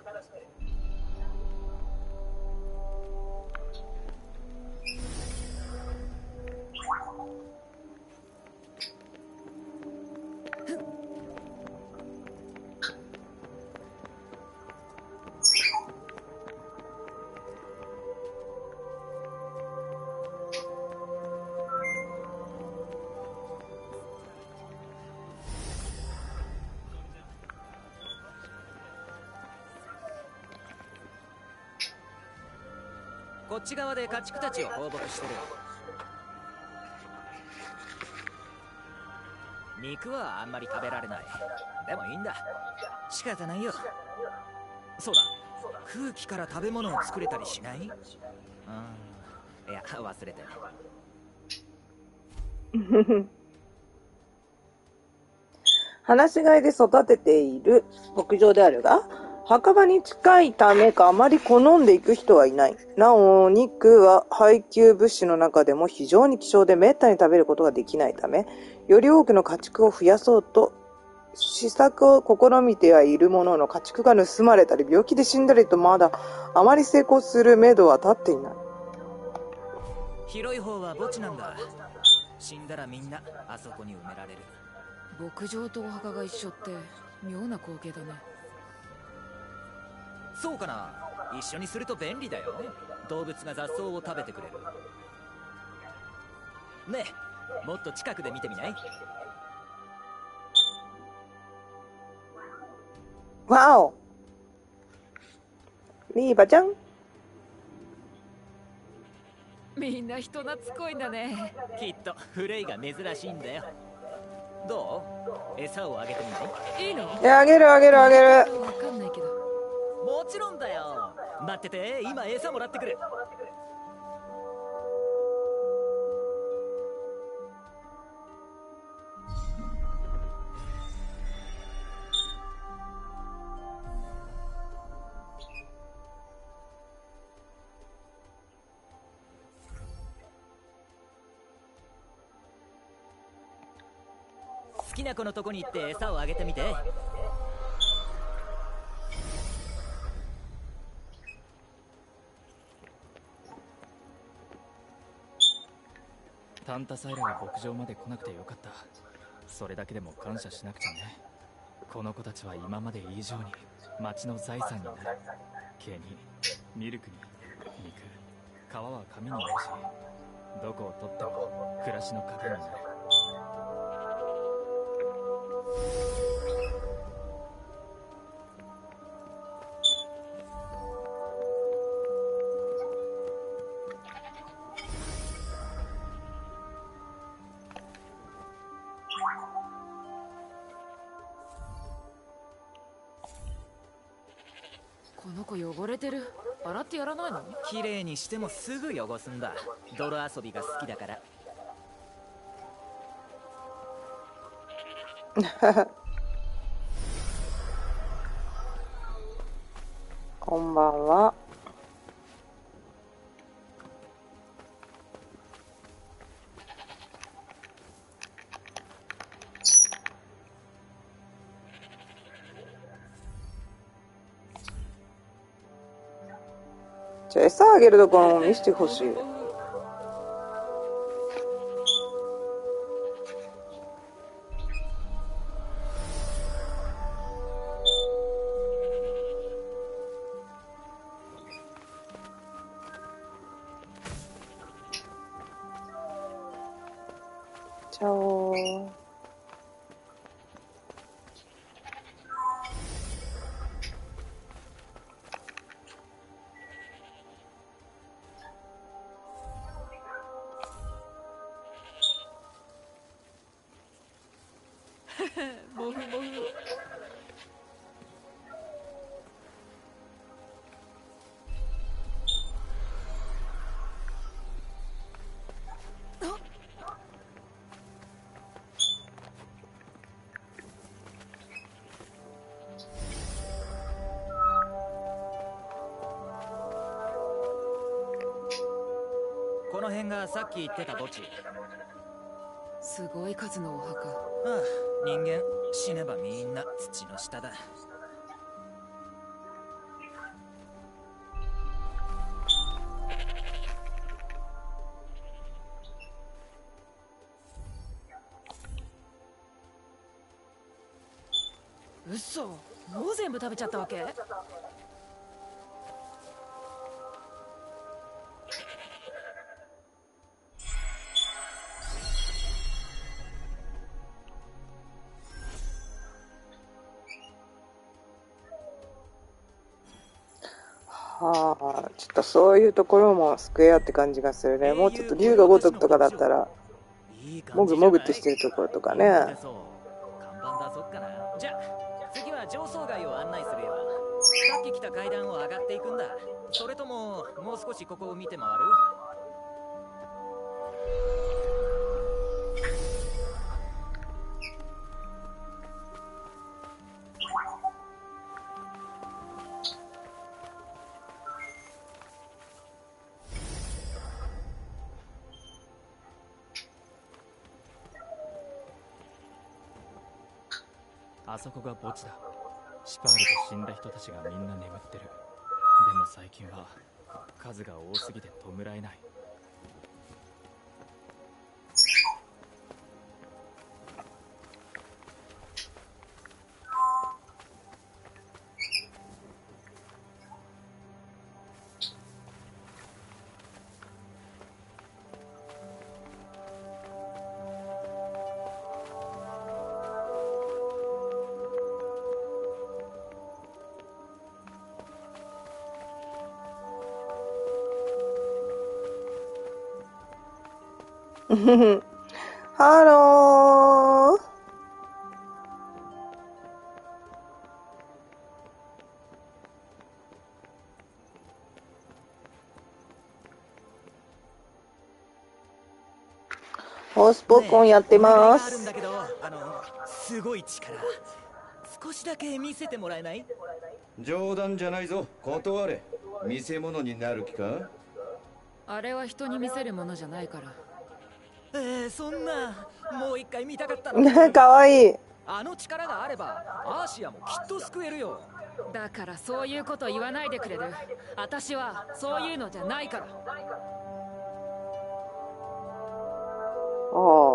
こっち側で家畜たちを放牧してる。肉はあんまり食べられない。でもいいんだ、仕方ないよ。そうだ、空気から食べ物を作れたりしない？うん、いや忘れて。 放し飼いで育てている牧場であるが、墓場に近いためかあまり好んでいく人はいない。なお、肉は配給物資の中でも非常に希少で滅多に食べることができないため、より多くの家畜を増やそうと施策を試みてはいるものの、家畜が盗まれたり病気で死んだりとまだあまり成功する目処は立っていない。 広い方は墓地なんだ。死んだらみんなあそこに埋められる。 牧場とお墓が一緒って妙な光景だね。 そうかな、一緒にすると便利だよ。動物が雑草を食べてくれる。ねえ、もっと近くで見てみない？ わお、リーバちゃん。 みんな人懐っこいんだね。 きっとフレイが珍しいんだよ。どう？餌をあげてみない？ いいの？ いや、あげるあげるあげる。 わかんないけど。 もちろんだよ。待ってて、今餌もらってくる。好きな子のとこに行って餌をあげてみて。 タンタサイラが牧場まで来なくてよかった。それだけでも感謝しなくちゃね。この子たちは今まで以上に町の財産になる。毛にミルクに肉、皮は紙になるし、どこを取っても暮らしの糧になる。 この子汚れてる。洗ってやらないの？ 綺麗にしてもすぐ汚すんだ。泥遊びが好きだから。 こんばんは。じゃあ餌あげるところも見せてほしい。チャオー。 辺がさっき言ってた墓地。 すごい数のお墓。 ああ、人間死ねばみんな土の下だ。 嘘、もう全部食べちゃったわけ？ はあ、ちょっとそういうところもスクエアって感じがするね。もうちょっと竜が如くとかだったら、もぐもぐってしてるところとかね。 看板出そっかな。じゃあ次は上層街を案内するよ。さっき来た階段を上がっていくんだ。それとももう少しここを見て回る？ あそこが墓地だ。シパールで死んだ人たちがみんな眠ってる。でも最近は数が多すぎて弔えない。 ハロー。ホースポークンやってます。 あるんだけど、あのすごい力。少しだけ見せてもらえない？ 冗談じゃないぞ。断れ。見せ物になる気か？ あれは人に見せるものじゃないから。 えー、そんな、もう一回見たかったの。 かわいい。 あの力があればアーシアもきっと救えるよ。 だからそういうこと言わないでくれる？私はそういうのじゃないから。 ああ。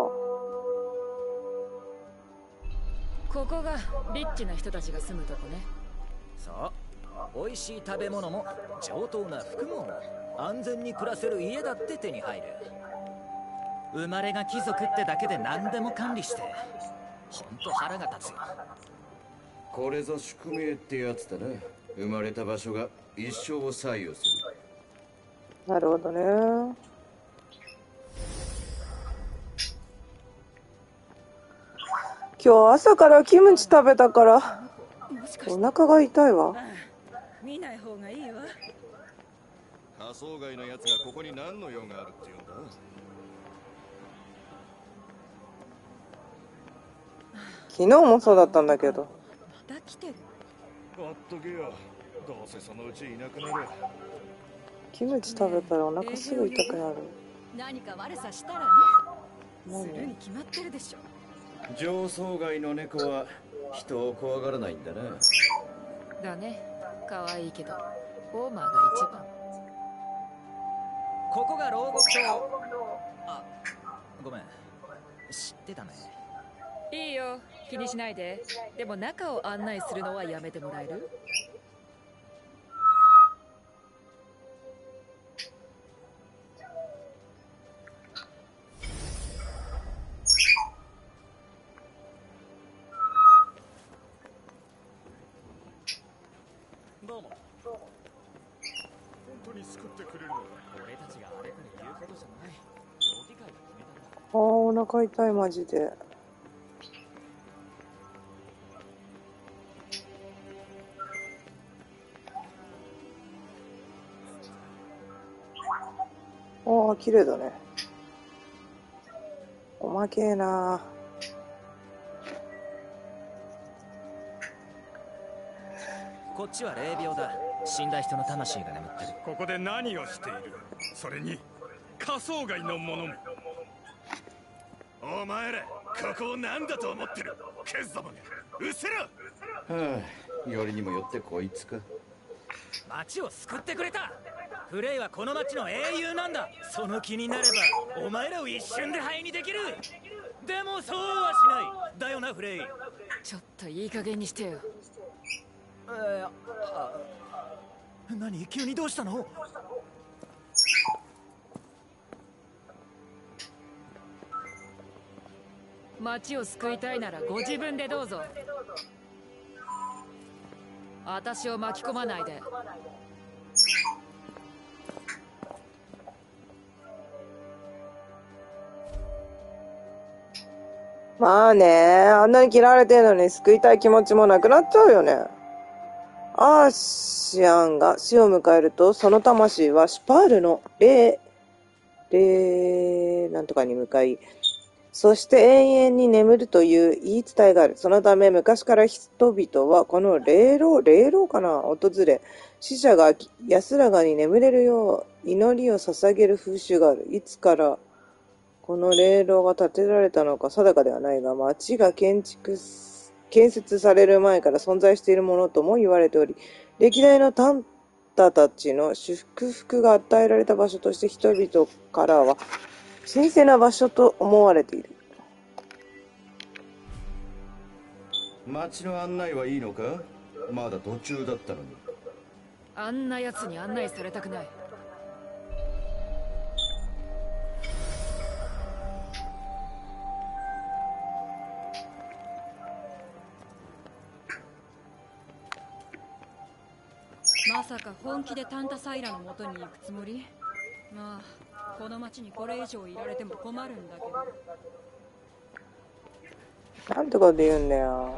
ここがリッチな人たちが住むとこね。 そう、美味しい食べ物も上等な服も安全に暮らせる家だって手に入る。生まれが貴族ってだけで何でも管理して、ほんと腹が立つよ。 これぞ宿命ってやつだな。生まれた場所が一生を左右する。 なるほどね。今日朝からキムチ食べたからお腹が痛いわ。 見ない方がいいわ。 仮想外のやつがここに何の用があるっていうんだ？ 昨日もそうだったんだけど。 また来てる。 ほっとけよ。どうせそのうちいなくなる。 キムチ食べたらお腹すぐ痛くなる。 何か悪さしたらね。するに決まってるでしょ。 上層外の猫は人を怖がらないんだな。 だね。可愛いけどオーマーが一番。 ここが牢獄島。あ、ごめん。知ってたね。 いいよ、気にしないで。でも中を案内するのはやめてもらえる？ どうも。本当に救ってくれるのか？ 俺たちがあれから言うことじゃない。協議会が決めたんだ。 あー、お腹痛いマジで。ああ、綺麗だね。おまけえな。 こっちは霊廟だ。死んだ人の魂が眠ってる。 ここで何をしている？それに仮想外の者も。お前らここを何だと思ってるクズどもが。うせろ。 はあ、よりにもよってこいつか。 町を救ってくれた。フレイはこの町の英雄なんだ。その気になればお前らを一瞬で灰にできる。でもそうはしないだよなフレイ。 ちょっといい加減にしてよ。 えー、あ何急にどうしたの？ 町を救いたいならご自分でどうぞ。私を巻き込まないで。 まあね、あんなに嫌われてるのに救いたい気持ちもなくなっちゃうよね。アーシアンが死を迎えると、その魂はシュパールの霊、霊なんとかに向かい、そして永遠に眠るという言い伝えがある。そのため昔から人々はこの霊楼、霊楼かな訪れ、死者が安らかに眠れるよう祈りを捧げる風習がある。いつからこの霊楼が建てられたのか定かではないが、町が建築、建設される前から存在しているものとも言われており、歴代のタンタたちの祝福が与えられた場所として人々からは神聖な場所と思われている。 町の案内はいいのか？まだ途中だったのに。 あんな奴に案内されたくない。 まさか本気でタンタサイラの元に行くつもり？まあこの町にこれ以上いられても困るんだけど。 なんてこと言うんだよ。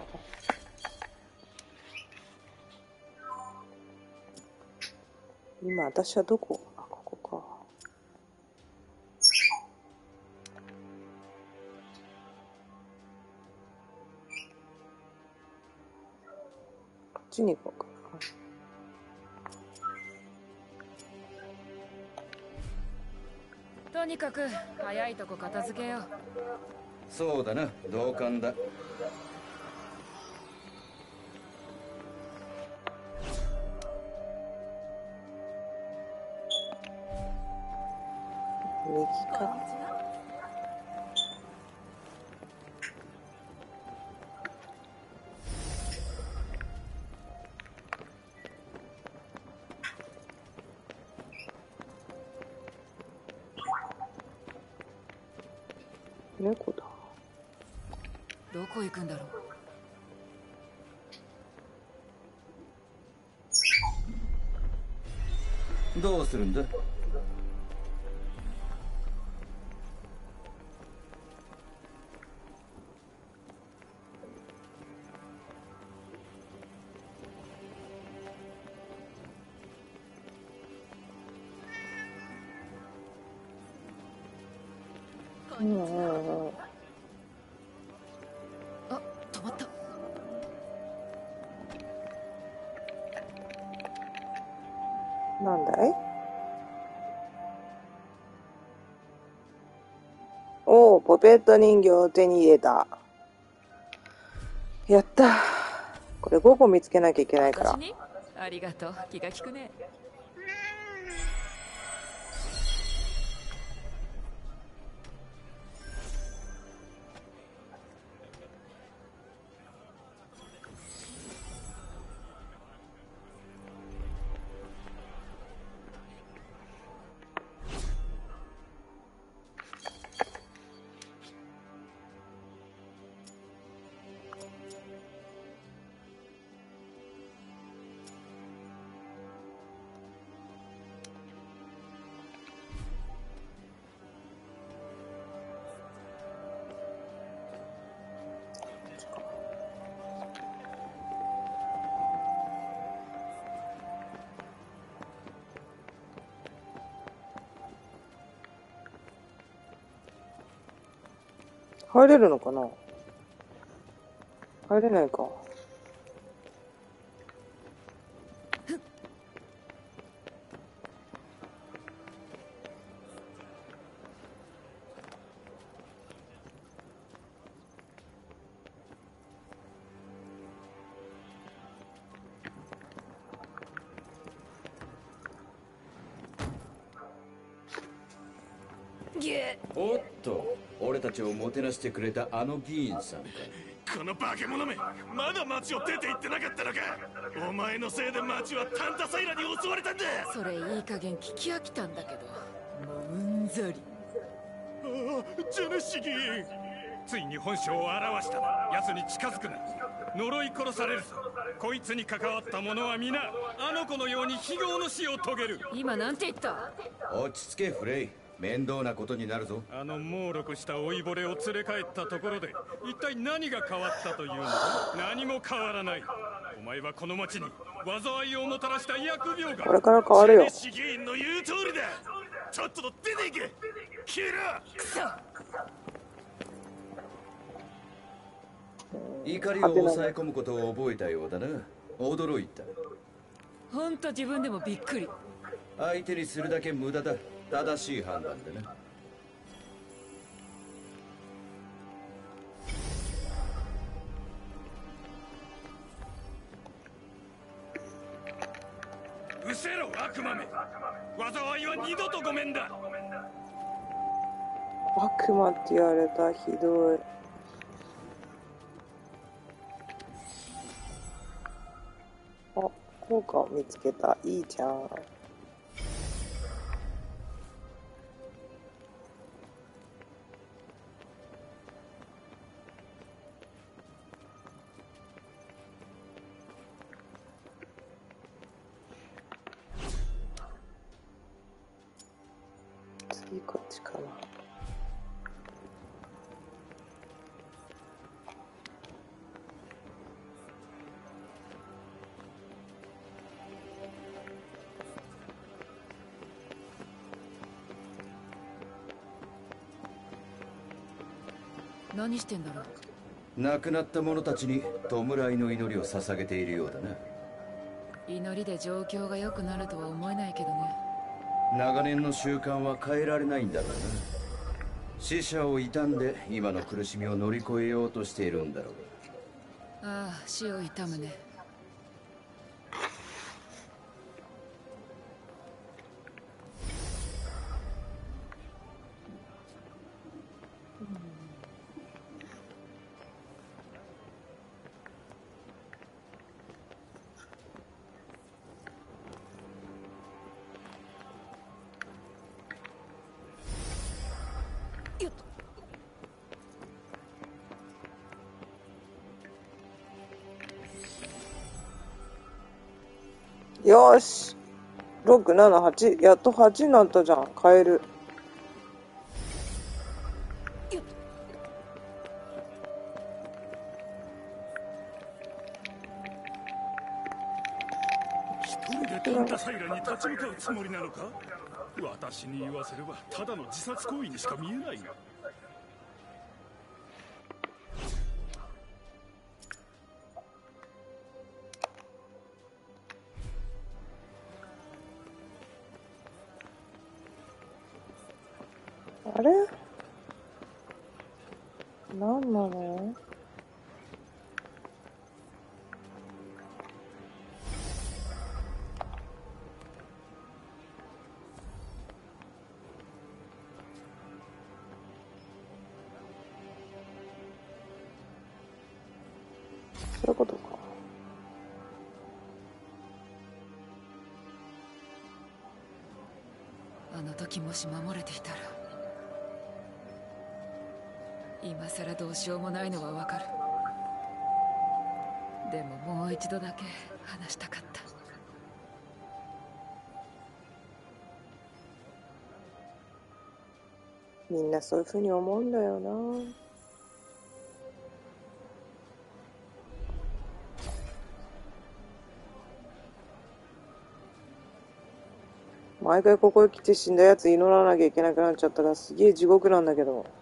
今私はどこ？あ、ここか。こっちに行こうか。 とにかく早いとこ片付けよう。 そうだな、同感だ。 右か。猫だ。 どこ行くんだろう。どうするんだ？ うんうんうん。 あ、止まった。 なんだい？おお、ポペット人形を手に入れた。やった。これごこ見つけなきゃいけないから。 私に？ありがとう。気が利くね。入れるのかな？入れないか。 で。 おっと、俺たちをもてなしてくれたあの議員さんか。 この化け物め、まだ町を出て行ってなかったのか。お前のせいで町はタンタサイラに襲われたんだ。 それいい加減聞き飽きたんだけど、もううんざり。 ああ、ジェネシギー。 ついに本性を現したな。奴に近づくな。呪い殺されるぞ。こいつに関わった者は皆あの子のように非業の死を遂げる。 今なんて言った？ 落ち着けフレイ、面倒なことになるぞ。 あの猛録した老いぼれを連れ帰ったところで一体何が変わったというのだ。何も変わらない。お前はこの町に災いをもたらした疫病が。 これから変わるよ。 ジェネシギーの言う通りだ。ちょっと出て行けキラー。 クソ。 怒りを抑え込むことを覚えたようだな。驚いた。 ほんと自分でもびっくり。 相手にするだけ無駄だ。正しい判断でな。 うせろ悪魔め。災いは二度とごめんだ。 悪魔って言われた。ひどい。あ、効果を見つけた。いいじゃん。次こっちかな。 何してんだろう。 亡くなった者たちに弔いの祈りを捧げているようだな。 祈りで状況が良くなるとは思えないけどね。 長年の習慣は変えられないんだろうな。死者を悼んで今の苦しみを乗り越えようとしているんだろう。 ああ、死を悼むね。 よーし。ろく、なな、はち。やっとはちになったじゃん。変える。 一人でタンタサイラに立ち向かうつもりなのか。私に言わせればただの自殺行為にしか見えないが。 あれ？なんなの？そういうことか。 あの時もし守れていたら。今さらどうしようもないのはわかる。でももう一度だけ話したかった。 みんなそういうふうに思うんだよな。毎回ここへ来て死んだやつ祈らなきゃいけなくなっちゃったからすげえ地獄なんだけど。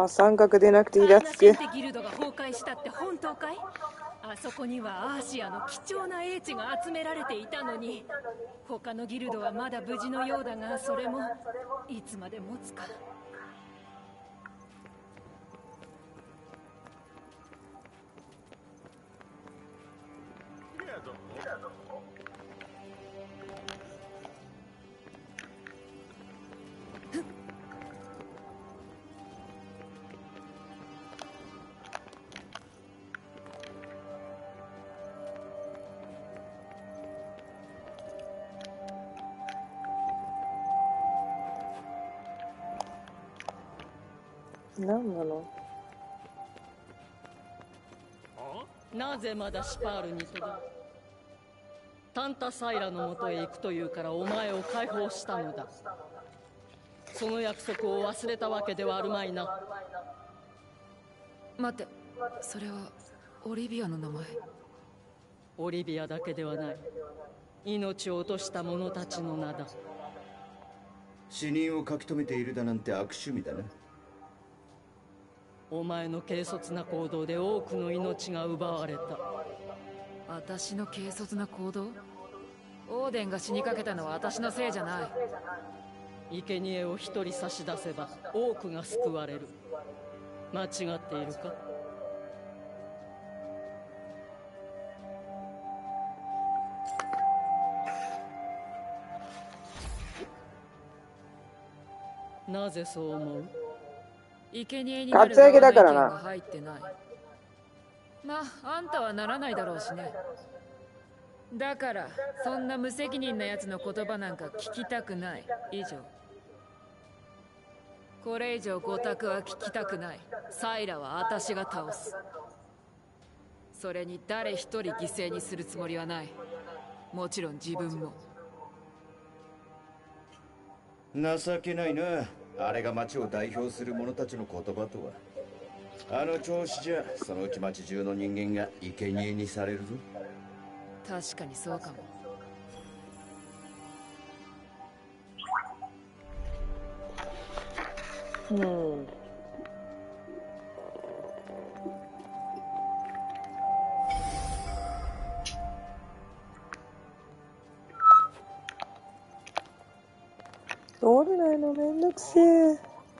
ああ、三角でなくてイラつく。 センテギルドが崩壊したって本当かい？あそこにはアーシアの貴重な英知が集められていたのに、他のギルドはまだ無事のようだが、それもいつまで持つか。 何なの？ なぜまだシパールにとどタンタサイラのもとへ行くというからお前を解放したのだ。その約束を忘れたわけではあるまいな。 待って、それはオリビアの名前？ オリビアだけではない、命を落とした者たちの名だ。 死人を書き留めているだなんて悪趣味だな。 お前の軽率な行動で多くの命が奪われた。 私の軽率な行動？オーデンが死にかけたのは私のせいじゃない。 生贄を一人差し出せば多くが救われる。間違っているか？なぜそう思う？ 生贄になる側の意見が入ってない。まあ、あんたはならないだろうしね。だからそんな無責任なやつの言葉なんか聞きたくない。以上。これ以上ご託は聞きたくない。サイラは私が倒す。それに誰一人犠牲にするつもりはない。もちろん自分も。 情けないな。あれが町を代表する者たちの言葉とは。あの調子じゃそのうち町中の人間が生贄にされるぞ。 確かにそうかも。 うん。通れないのめんどくせえ。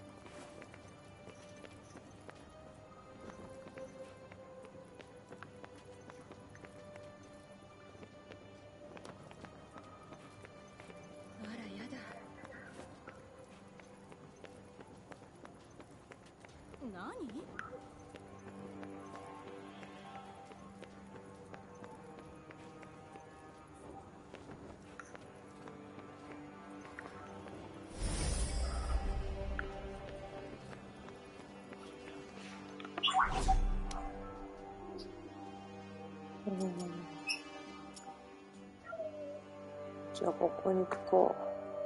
じゃあここに行くか。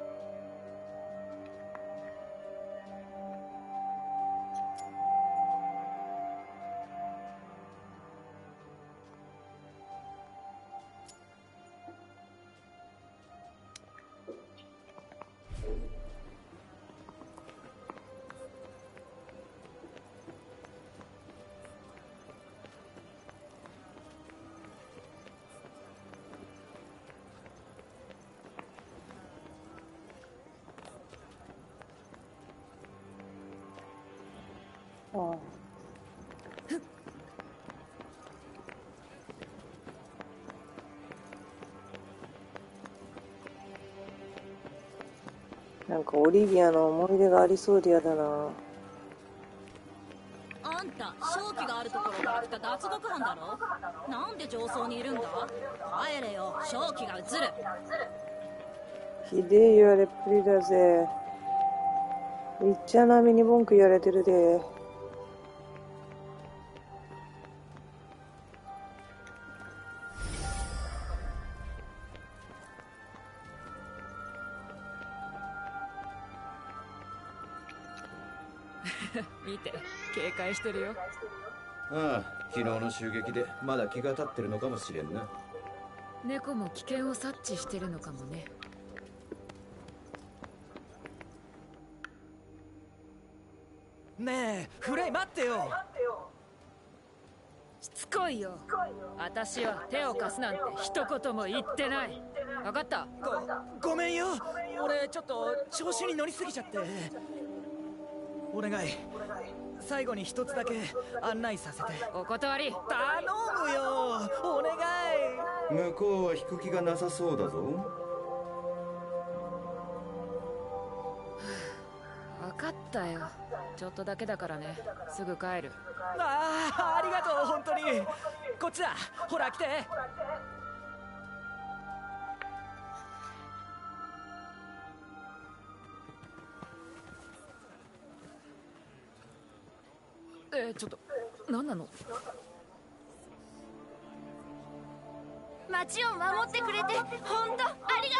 ああ。なんかオリビアの思い出がありそうでやだな。 あんた正気があるところから来た脱獄犯だろ。なんで上層にいるんだ。帰れよ、正気が映る。 ひでえ言われっぷりだぜ。ウィッチャー並みに文句言われてるで。 見て、警戒してるよ。 ああ、昨日の襲撃でまだ気が立ってるのかもしれんな。 猫も危険を察知してるのかもね。 ねえフレイ待ってよ。 しつこいよ。私は手を貸すなんて一言も言ってない。分かった？ ごごめんよ、俺ちょっと調子に乗りすぎちゃって。お願い、最後に一つだけ案内させて。 お断り。 頼むよ、お願い。 向こうは引く気がなさそうだぞ。 分かったよ。ちょっとだけだからね。すぐ帰る。 ああ、ありがとう本当に。こっちだ、ほら来て。 えー、ちょっと何なの？ 町を守ってくれて本当ありがと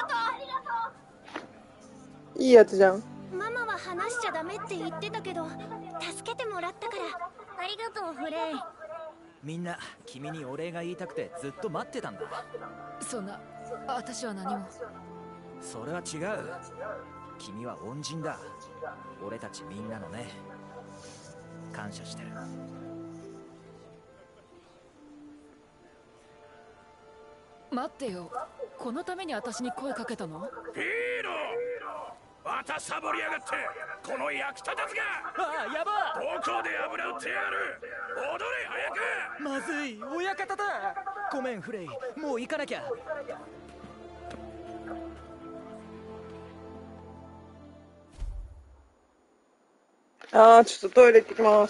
う。 いいやつじゃん。 ママは話しちゃダメって言ってたけど助けてもらったからありがとうフレイ。 みんな君にお礼が言いたくてずっと待ってたんだ。 そんな、私は何も。 それは違う。君は恩人だ。俺たちみんなのね。感謝してる。 待ってよ、このために私に声かけたの？ ピーロ、またサボりやがって、この役立たずが。 ああ、やば。 どこで油売ってやがる。踊れ早く。 まずい、親方だ。ごめんフレイ、もう行かなきゃ。 あー、ちょっとトイレ行ってきます。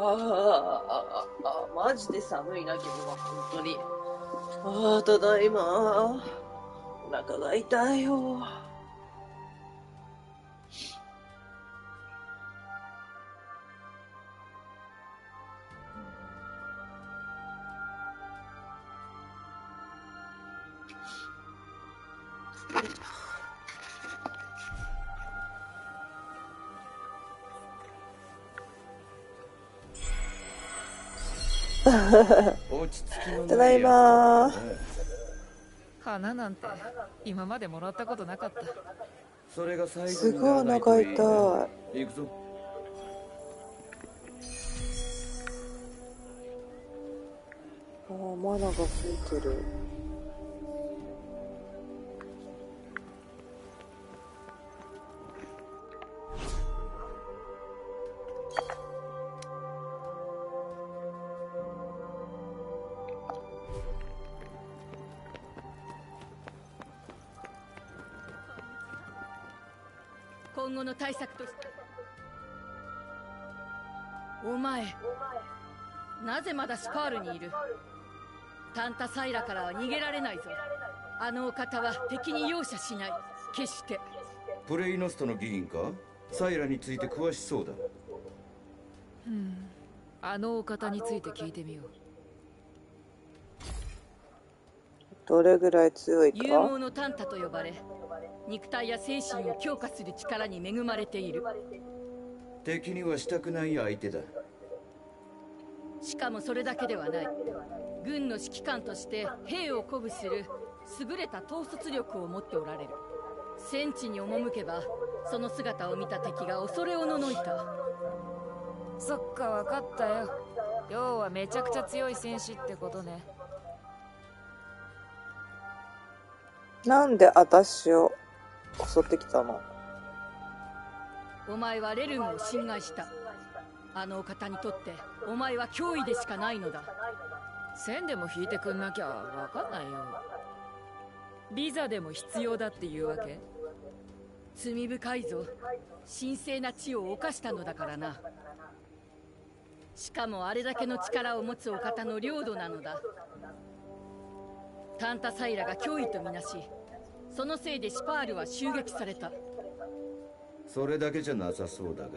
ああ、マジで寒いな、今日は、本当に。ああ、ただいま。お腹が痛いよ。 ただいまー。 花なんて今までもらったことなかった。 それが最後にすごいお腹痛い。 行くぞ。 ああ、マナがついてる。 今後の対策として、お前なぜまだシパールにいる？タンタサイラからは逃げられないぞ。あのお方は敵に容赦しない。決して。 プレイノストの議員か？サイラについて詳しそうだ。 うん、あのお方について聞いてみよう。 どれぐらい強いか？ 勇猛のタンタと呼ばれ、肉体や精神を強化する力に恵まれている。 敵にはしたくない相手だ。 しかもそれだけではない。軍の指揮官として兵を鼓舞する優れた統率力を持っておられる。戦地に赴けばその姿を見た敵が恐れおののいた。 そっか、わかったよ。要はめちゃくちゃ強い戦士ってことね。 なんで私を襲ってきたの？ お前はレルムを侵害した。あのお方にとってお前は脅威でしかないのだ。 線でも引いてくんなきゃわかんないよ。ビザでも必要だっていうわけ？ 罪深いぞ。神聖な地を犯したのだからな。しかもあれだけの力を持つお方の領土なのだ。タンタサイラが脅威とみなし、そのせいでシパールは襲撃された。 それだけじゃなさそうだが。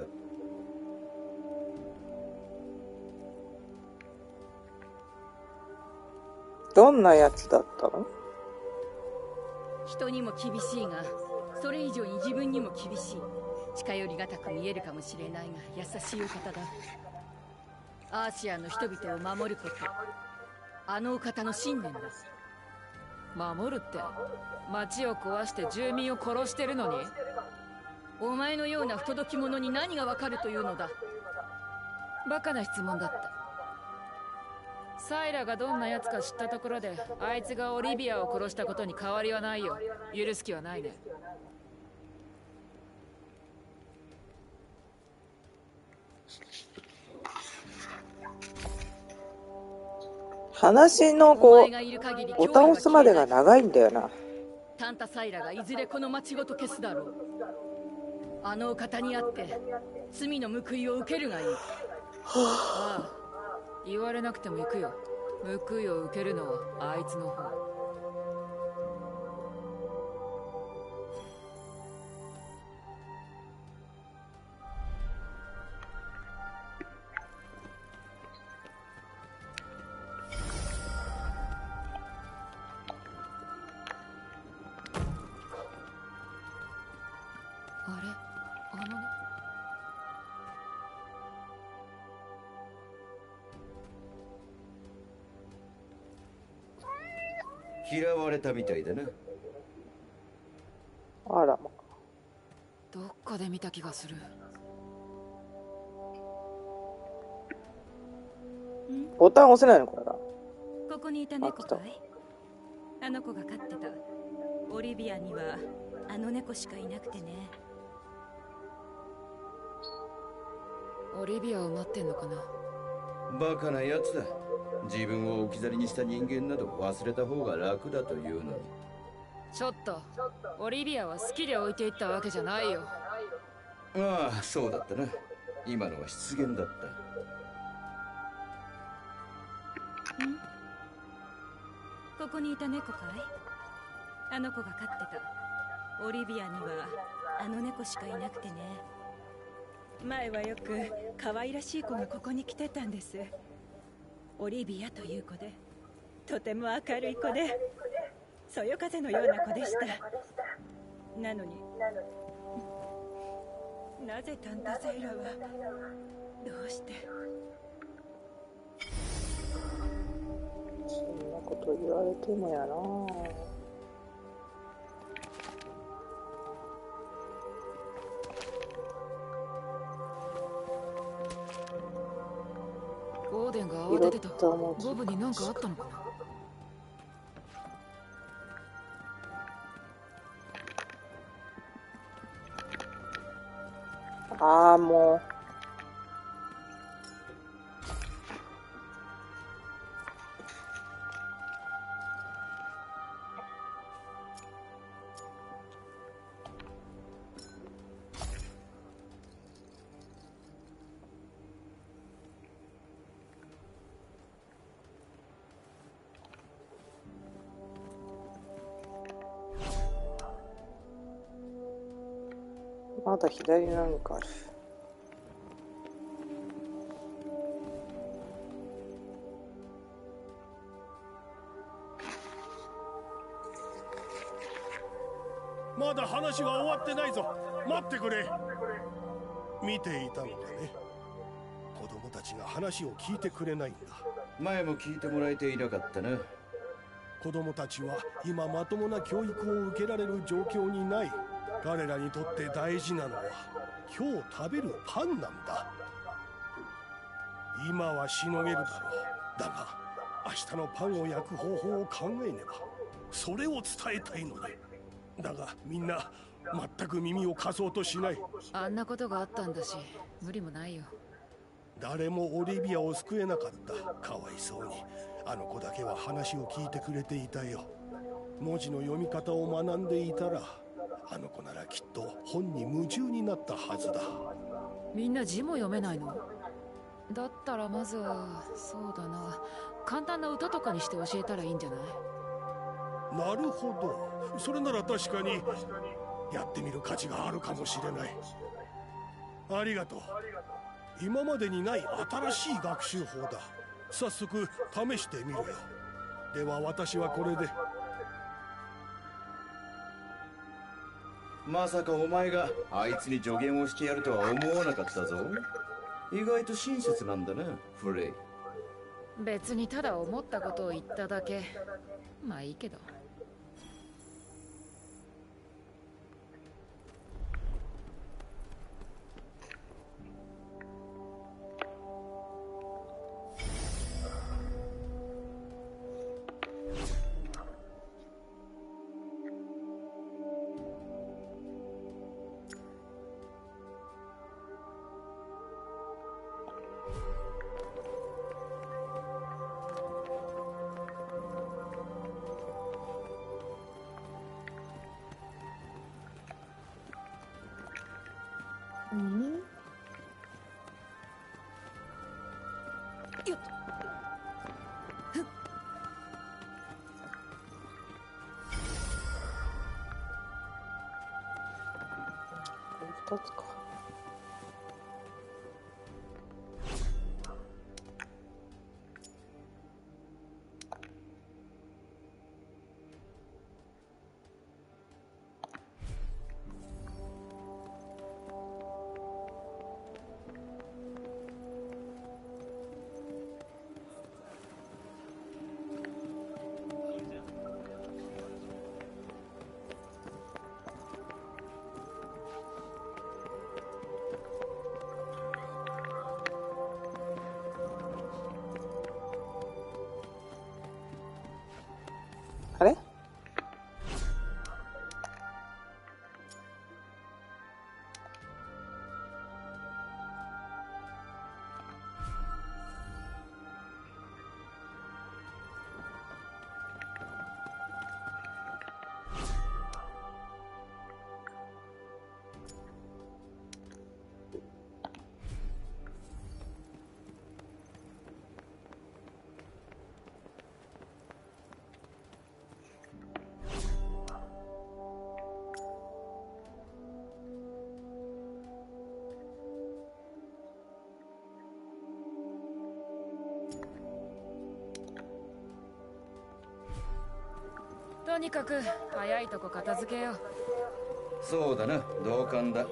どんなやつだったの？ 人にも厳しいが、それ以上に自分にも厳しい。近寄りがたく見えるかもしれないが優しいお方だ。アーシアの人々を守ること、あのお方の信念だ。 守るって町を壊して住民を殺してるのに？ お前のような不届き者に何がわかるというのだ。 バカな質問だった。サイラがどんな奴か知ったところで、あいつがオリビアを殺したことに変わりはないよ。許す気はないね。 話のこうボタンを押すまでが長いんだよな。 タンタサイラがいずれこの町ごと消すだろう。あのお方にあって罪の報いを受けるがいい。 ああ、言われなくても行くよ。報いを受けるのはあいつの方。あれ、あのね。 嫌われたみたいだな。 あらま。 どっかで見た気がする。 ボタン押せないのこれが。 ここにいた猫かい？あの子が飼ってた。オリビアにはあの猫しかいなくてね。 オリビアを待ってんのかな。 バカなやつだ。自分を置き去りにした人間など忘れた方が楽だというのに。 ちょっと、オリビアは好きで置いていったわけじゃないよ。 ああ、そうだったな。今のは失言だった。 ここにいた猫かい？あの子が飼ってた。オリビアにはあの猫しかいなくてね。前はよく可愛らしい子がここに来てたんです。オリビアという子で、とても明るい子で、そよ風のような子でした。なのになぜタンタサイラはどうして。 そんなこと言われてもやな。 オーデンが慌ててた。ボブに何かあったのかな。 ああ、もう。まだ左なんかある。 まだ話は終わってないぞ。待ってくれ。見ていたのかね。子供たちが話を聞いてくれないんだ。 前も聞いてもらえていなかったな。 子供たちは今まともな教育を受けられる状況にない。彼らにとって大事なのは今日食べるパンなんだ。今はしのげるだろう。だが明日のパンを焼く方法を考えねば。それを伝えたいので。だがみんな全く耳を貸そうとしない。 あんなことがあったんだし無理もないよ。 誰もオリビアを救えなかった。かわいそうに。あの子だけは話を聞いてくれていたよ。文字の読み方を学んでいたらあの子ならきっと本に夢中になったはずだ。 みんな字も読めないの？だったらまずはそうだな、簡単な歌とかにして教えたらいいんじゃない？ なるほど。それなら確かにやってみる価値があるかもしれない。ありがとう。今までにない新しい学習法だ。早速試してみるよ。では私はこれで。 まさかお前があいつに助言をしてやるとは思わなかったぞ。意外と親切なんだな、フレイ。 別にただ思ったことを言っただけ。まあいいけど。 二つか。あれ？ とにかく早いとこ片付けよう。 そうだな、同感だ。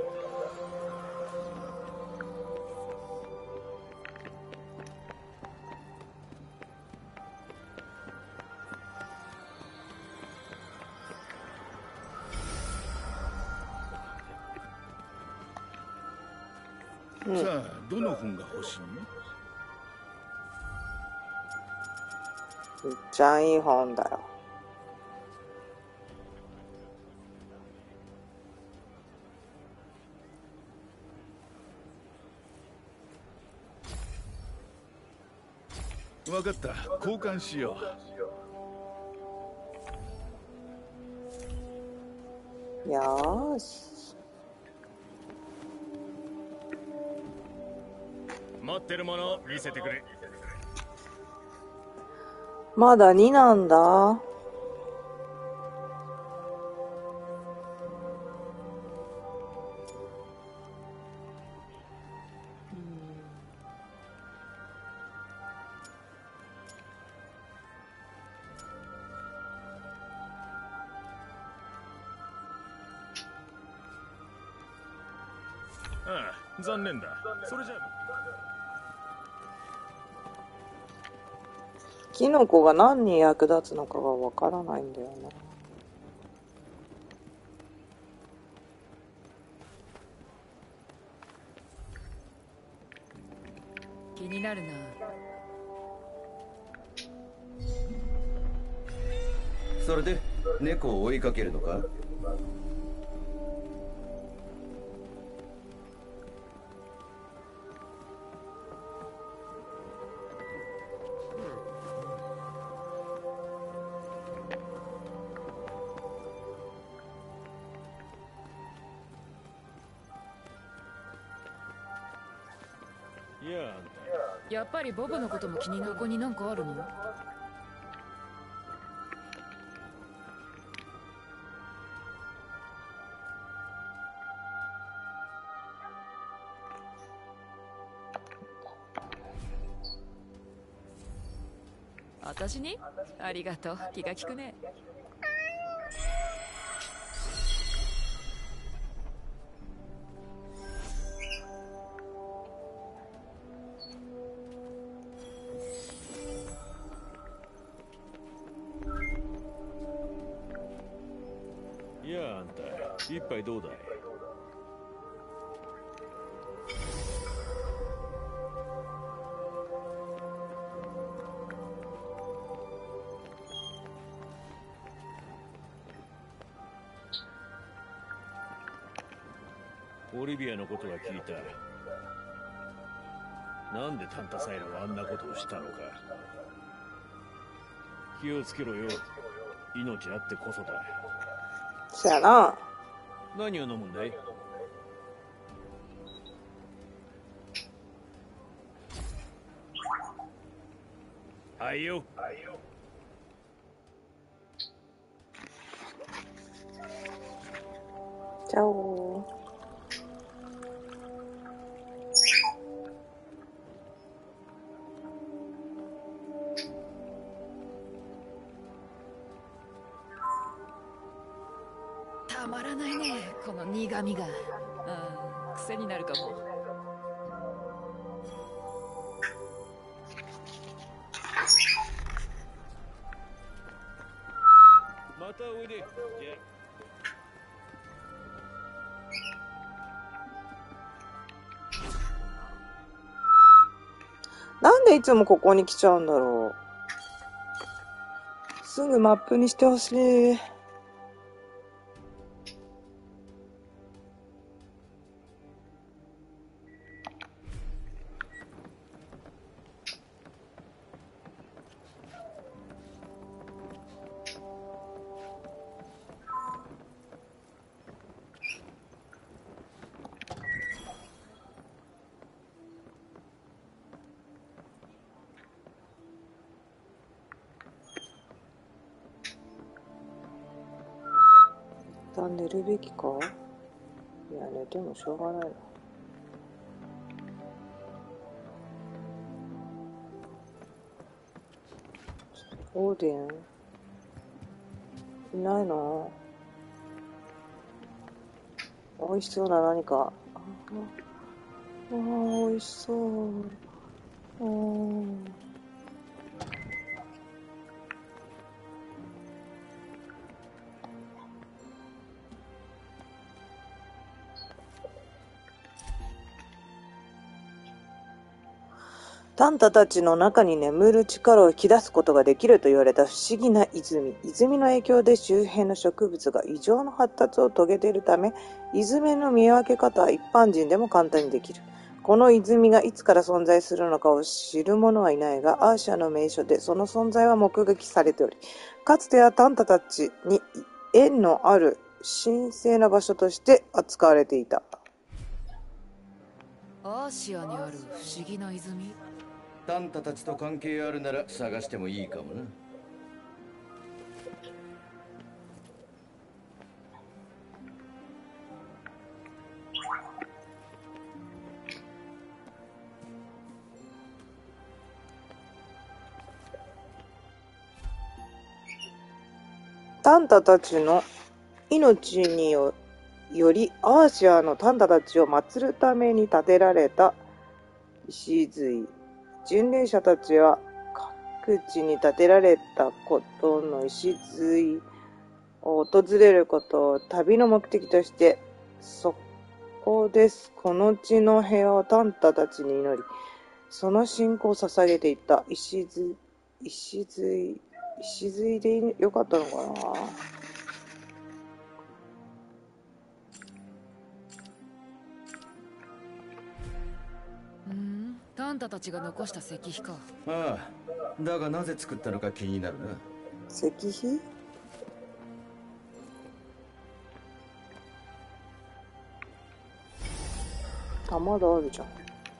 さあ、どの本が欲しい？ めっちゃいい本だよ。 わかった、交換しよう。よーし。 持ってるもの見せてくれ。 まだになんだ。 ああ、残念だ。それじゃキノコが何に役立つのかがわからないんだよな。 気になるな。 それで猫を追いかけるのか？ やっぱりボブのことも気になる。ここになんかあるの？私に？ありがとう。気が利くね。 一杯どうだい？オリビアのことは聞いた。なんでタンタサイラはあんなことをしたのか。気をつけろよ。命あってこそだ。 そやな。 何を飲むんだい？はいよ。 チャオ。 たまらないね、この苦味が。ああ、癖になるかも。 またおいで。 なんでいつもここに来ちゃうんだろう。すぐマップにしてほしい。寝るべきか？いや、寝てもしょうがないな。オーディンいないの？美味しそうな何か。ああ、美味しそう。うん。タンタたちの中に眠る力を引き出すことができると言われた不思議な泉。泉の影響で周辺の植物が異常な発達を遂げているため、泉の見分け方は一般人でも簡単にできる。この泉がいつから存在するのかを知る者はいないが、アーシャの名所でその存在は目撃されており、かつてはタンタたちに縁のある神聖な場所として扱われていた。 アーシアにある不思議な泉？ タンタたちと関係あるなら探してもいいかもな。 タンタたちの命によりアーシアのタンタたちを祀るために建てられた礎。巡礼者たちは各地に建てられたことの礎を訪れることを旅の目的として、そこです。この地の平和をタンタたちに祈り、その信仰を捧げていた。礎、礎、礎でよかったのかな。 タンタたちが残した石碑か。 ああ、だがなぜ作ったのか気になるな。 石碑？あ、まだあるじゃん。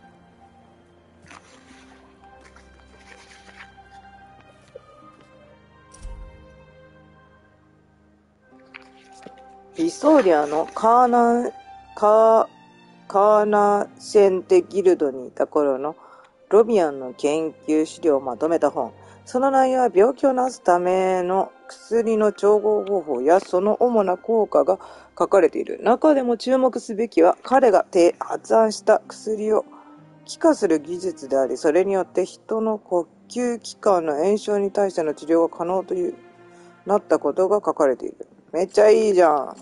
リソーリアのカーナン、カー、カーナシェンテギルドにいた頃のロビアンの研究資料をまとめた本。その内容は病気を治すための薬の調合方法やその主な効果が書かれている。中でも注目すべきは彼が発案した薬を気化する技術であり、それによって人の呼吸器官の炎症に対しての治療が可能というなったことが書かれている。めっちゃいいじゃん。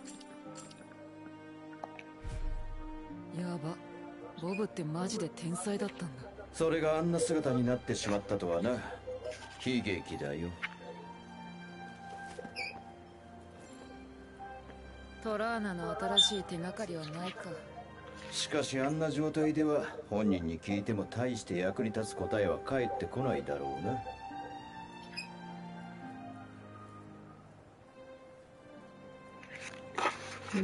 やば、ボブってマジで天才だったんだ。 それがあんな姿になってしまったとはな。悲劇だよ。 トラーナの新しい手がかりはないか。 しかしあんな状態では本人に聞いても大して役に立つ答えは返ってこないだろうな。 うん。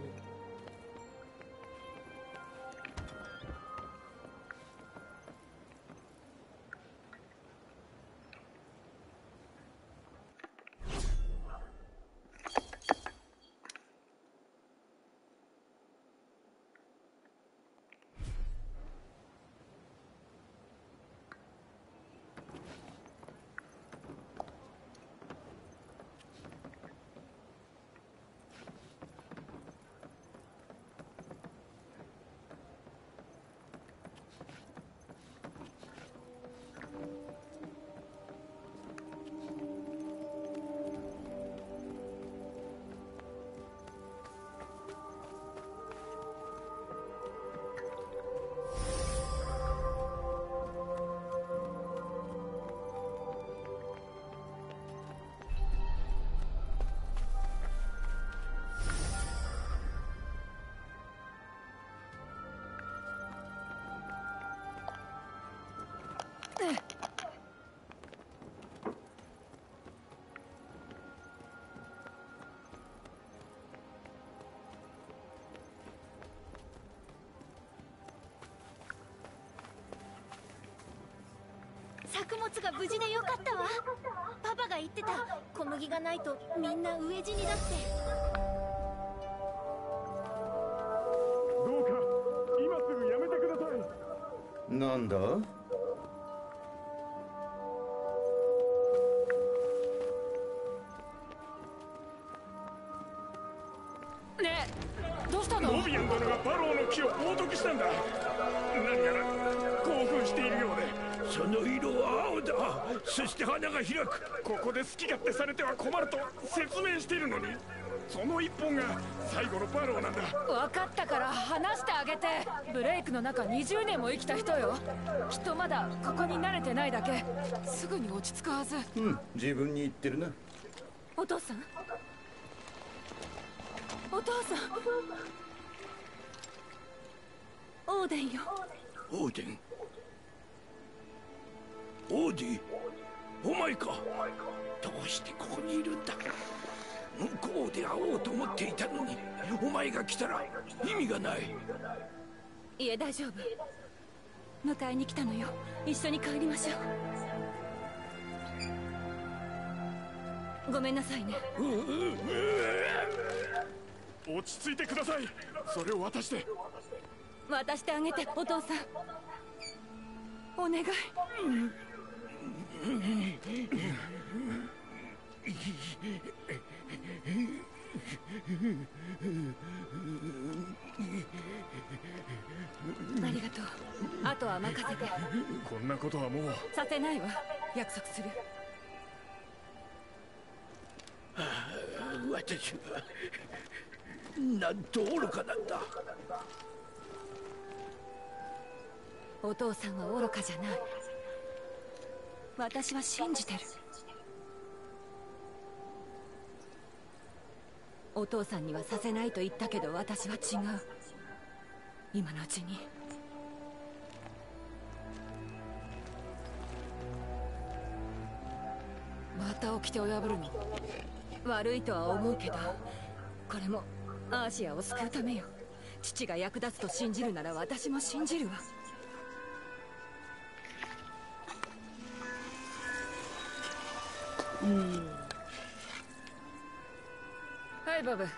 作物が無事でよかったわ。パパが言ってた、小麦がないとみんな飢え死にだって。 どうか今すぐやめてください。 なんだ？ をしているようで。 その色は青だ。そして花が開く。 ここで好き勝手されては困ると説明しているのに、その一本が最後のバローなんだ。 分かったから話してあげて。ブレイクの中にじゅうねんも生きた人よ。きっとまだここに慣れてないだけ。すぐに落ち着くはず。 うん、自分に言ってるな。 お父さん、お父さん、オーデンよ。 オーデン、オーディ、お前か。どうしてここにいるんだ。向こうで会おうと思っていたのに、お前が来たら意味がない。 いえ大丈夫、迎えに来たのよ。一緒に帰りましょう。ごめんなさいね。 落ち着いてください。それを渡して。 渡してあげて、お父さん。お願い。ありがとう。あとは任せて。 こんなことはもうさせないわ。約束する。 私はなんと愚かなんだ。 お父さんは愚かじゃない。私は信じてる。お父さんにはさせないと言ったけど、私は違う。今のうちに。 また掟を破るの。 悪いとは思うけど、これもアーシアを救うためよ。父が役立つと信じるなら私も信じるわ。 うん。 はいボブ。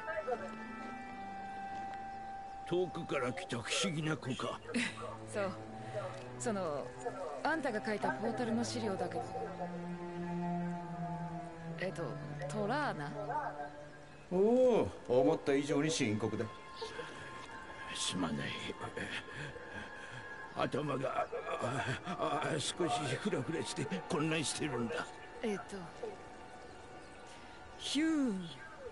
遠くから来た不思議な子か。 そう、そのあんたが書いたポータルの資料だけど、えっとトラーナ。 おお、思った以上に深刻だ。 すまない。頭がああ少しフラフラして混乱してるんだ。 えっとヒューン。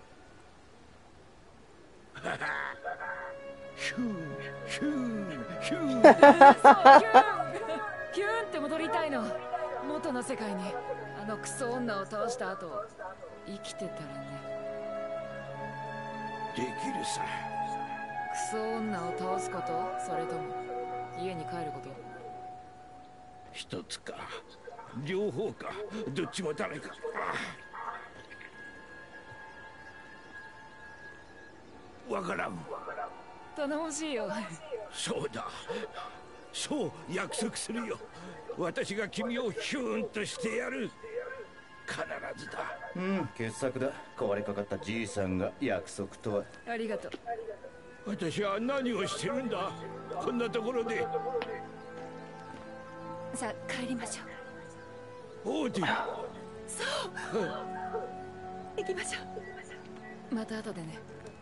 ヒューンヒューンヒューン。 ヒューンヒューンって戻りたいの。元の世界に。あのクソ女を倒した後生きてたらね。 できるさ。 クソ女を倒すこと、それとも家に帰ること。 一つか両方か、どっちもダメか。わからん。 頼もしいよ。 そうだ、そう約束するよ。私が君をヒューンとしてやる。必ずだ。 うん、傑作だ。壊れかかったじいさんが約束とは。 ありがとう。 私は何をしてるんだ、こんなところで。 さあ帰りましょう。オーディ。 そう、うん、行きましょう。また後でね。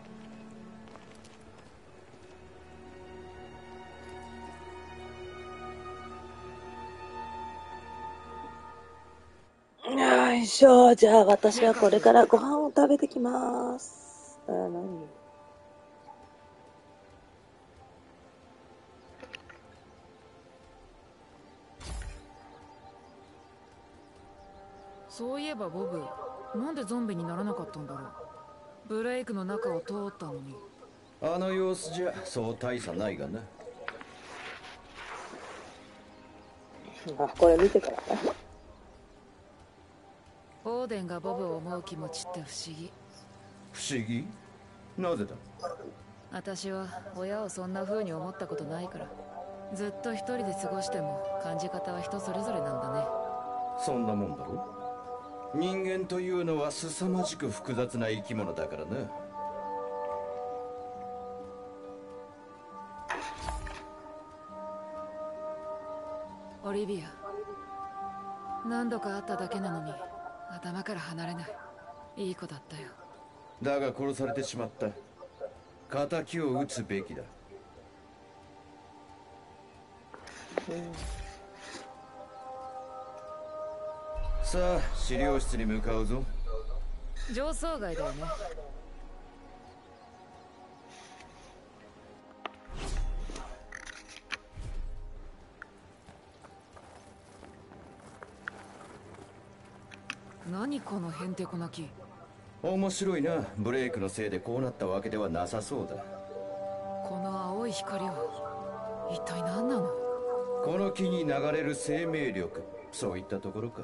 よいしょ。じゃあ私はこれからご飯を食べてきます。あ、何？ そういえばボブ、なんでゾンビにならなかったんだろう。ブレイクの中を通ったのに。 あの様子じゃそう大差ないがな。 あ、これ見てからね。 オーデンがボブを思う気持ちって不思議。 不思議？なぜだ？ 私は親をそんな風に思ったことないから。ずっと一人で過ごしても感じ方は人それぞれなんだね。 そんなもんだろ。人間というのは凄まじく複雑な生き物だからな。 オリビア、何度か会っただけなのに頭から離れない。いい子だったよ。 だが殺されてしまった。敵を討つべきだ。 さあ、資料室に向かうぞ。 上層階だよね。何このへんてこな木。 面白いな。ブレイクのせいでこうなったわけではなさそうだ。 この青い光は一体何なの？ この木に流れる生命力、そういったところか。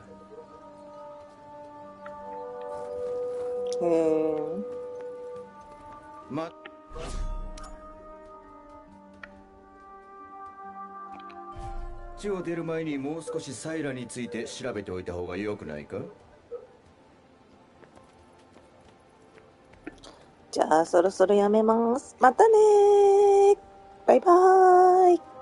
へえ。 ま街を出る前にもう少しサイラについて調べておいた方がよくないか？ じゃあそろそろやめます。またねー。バイバーイ。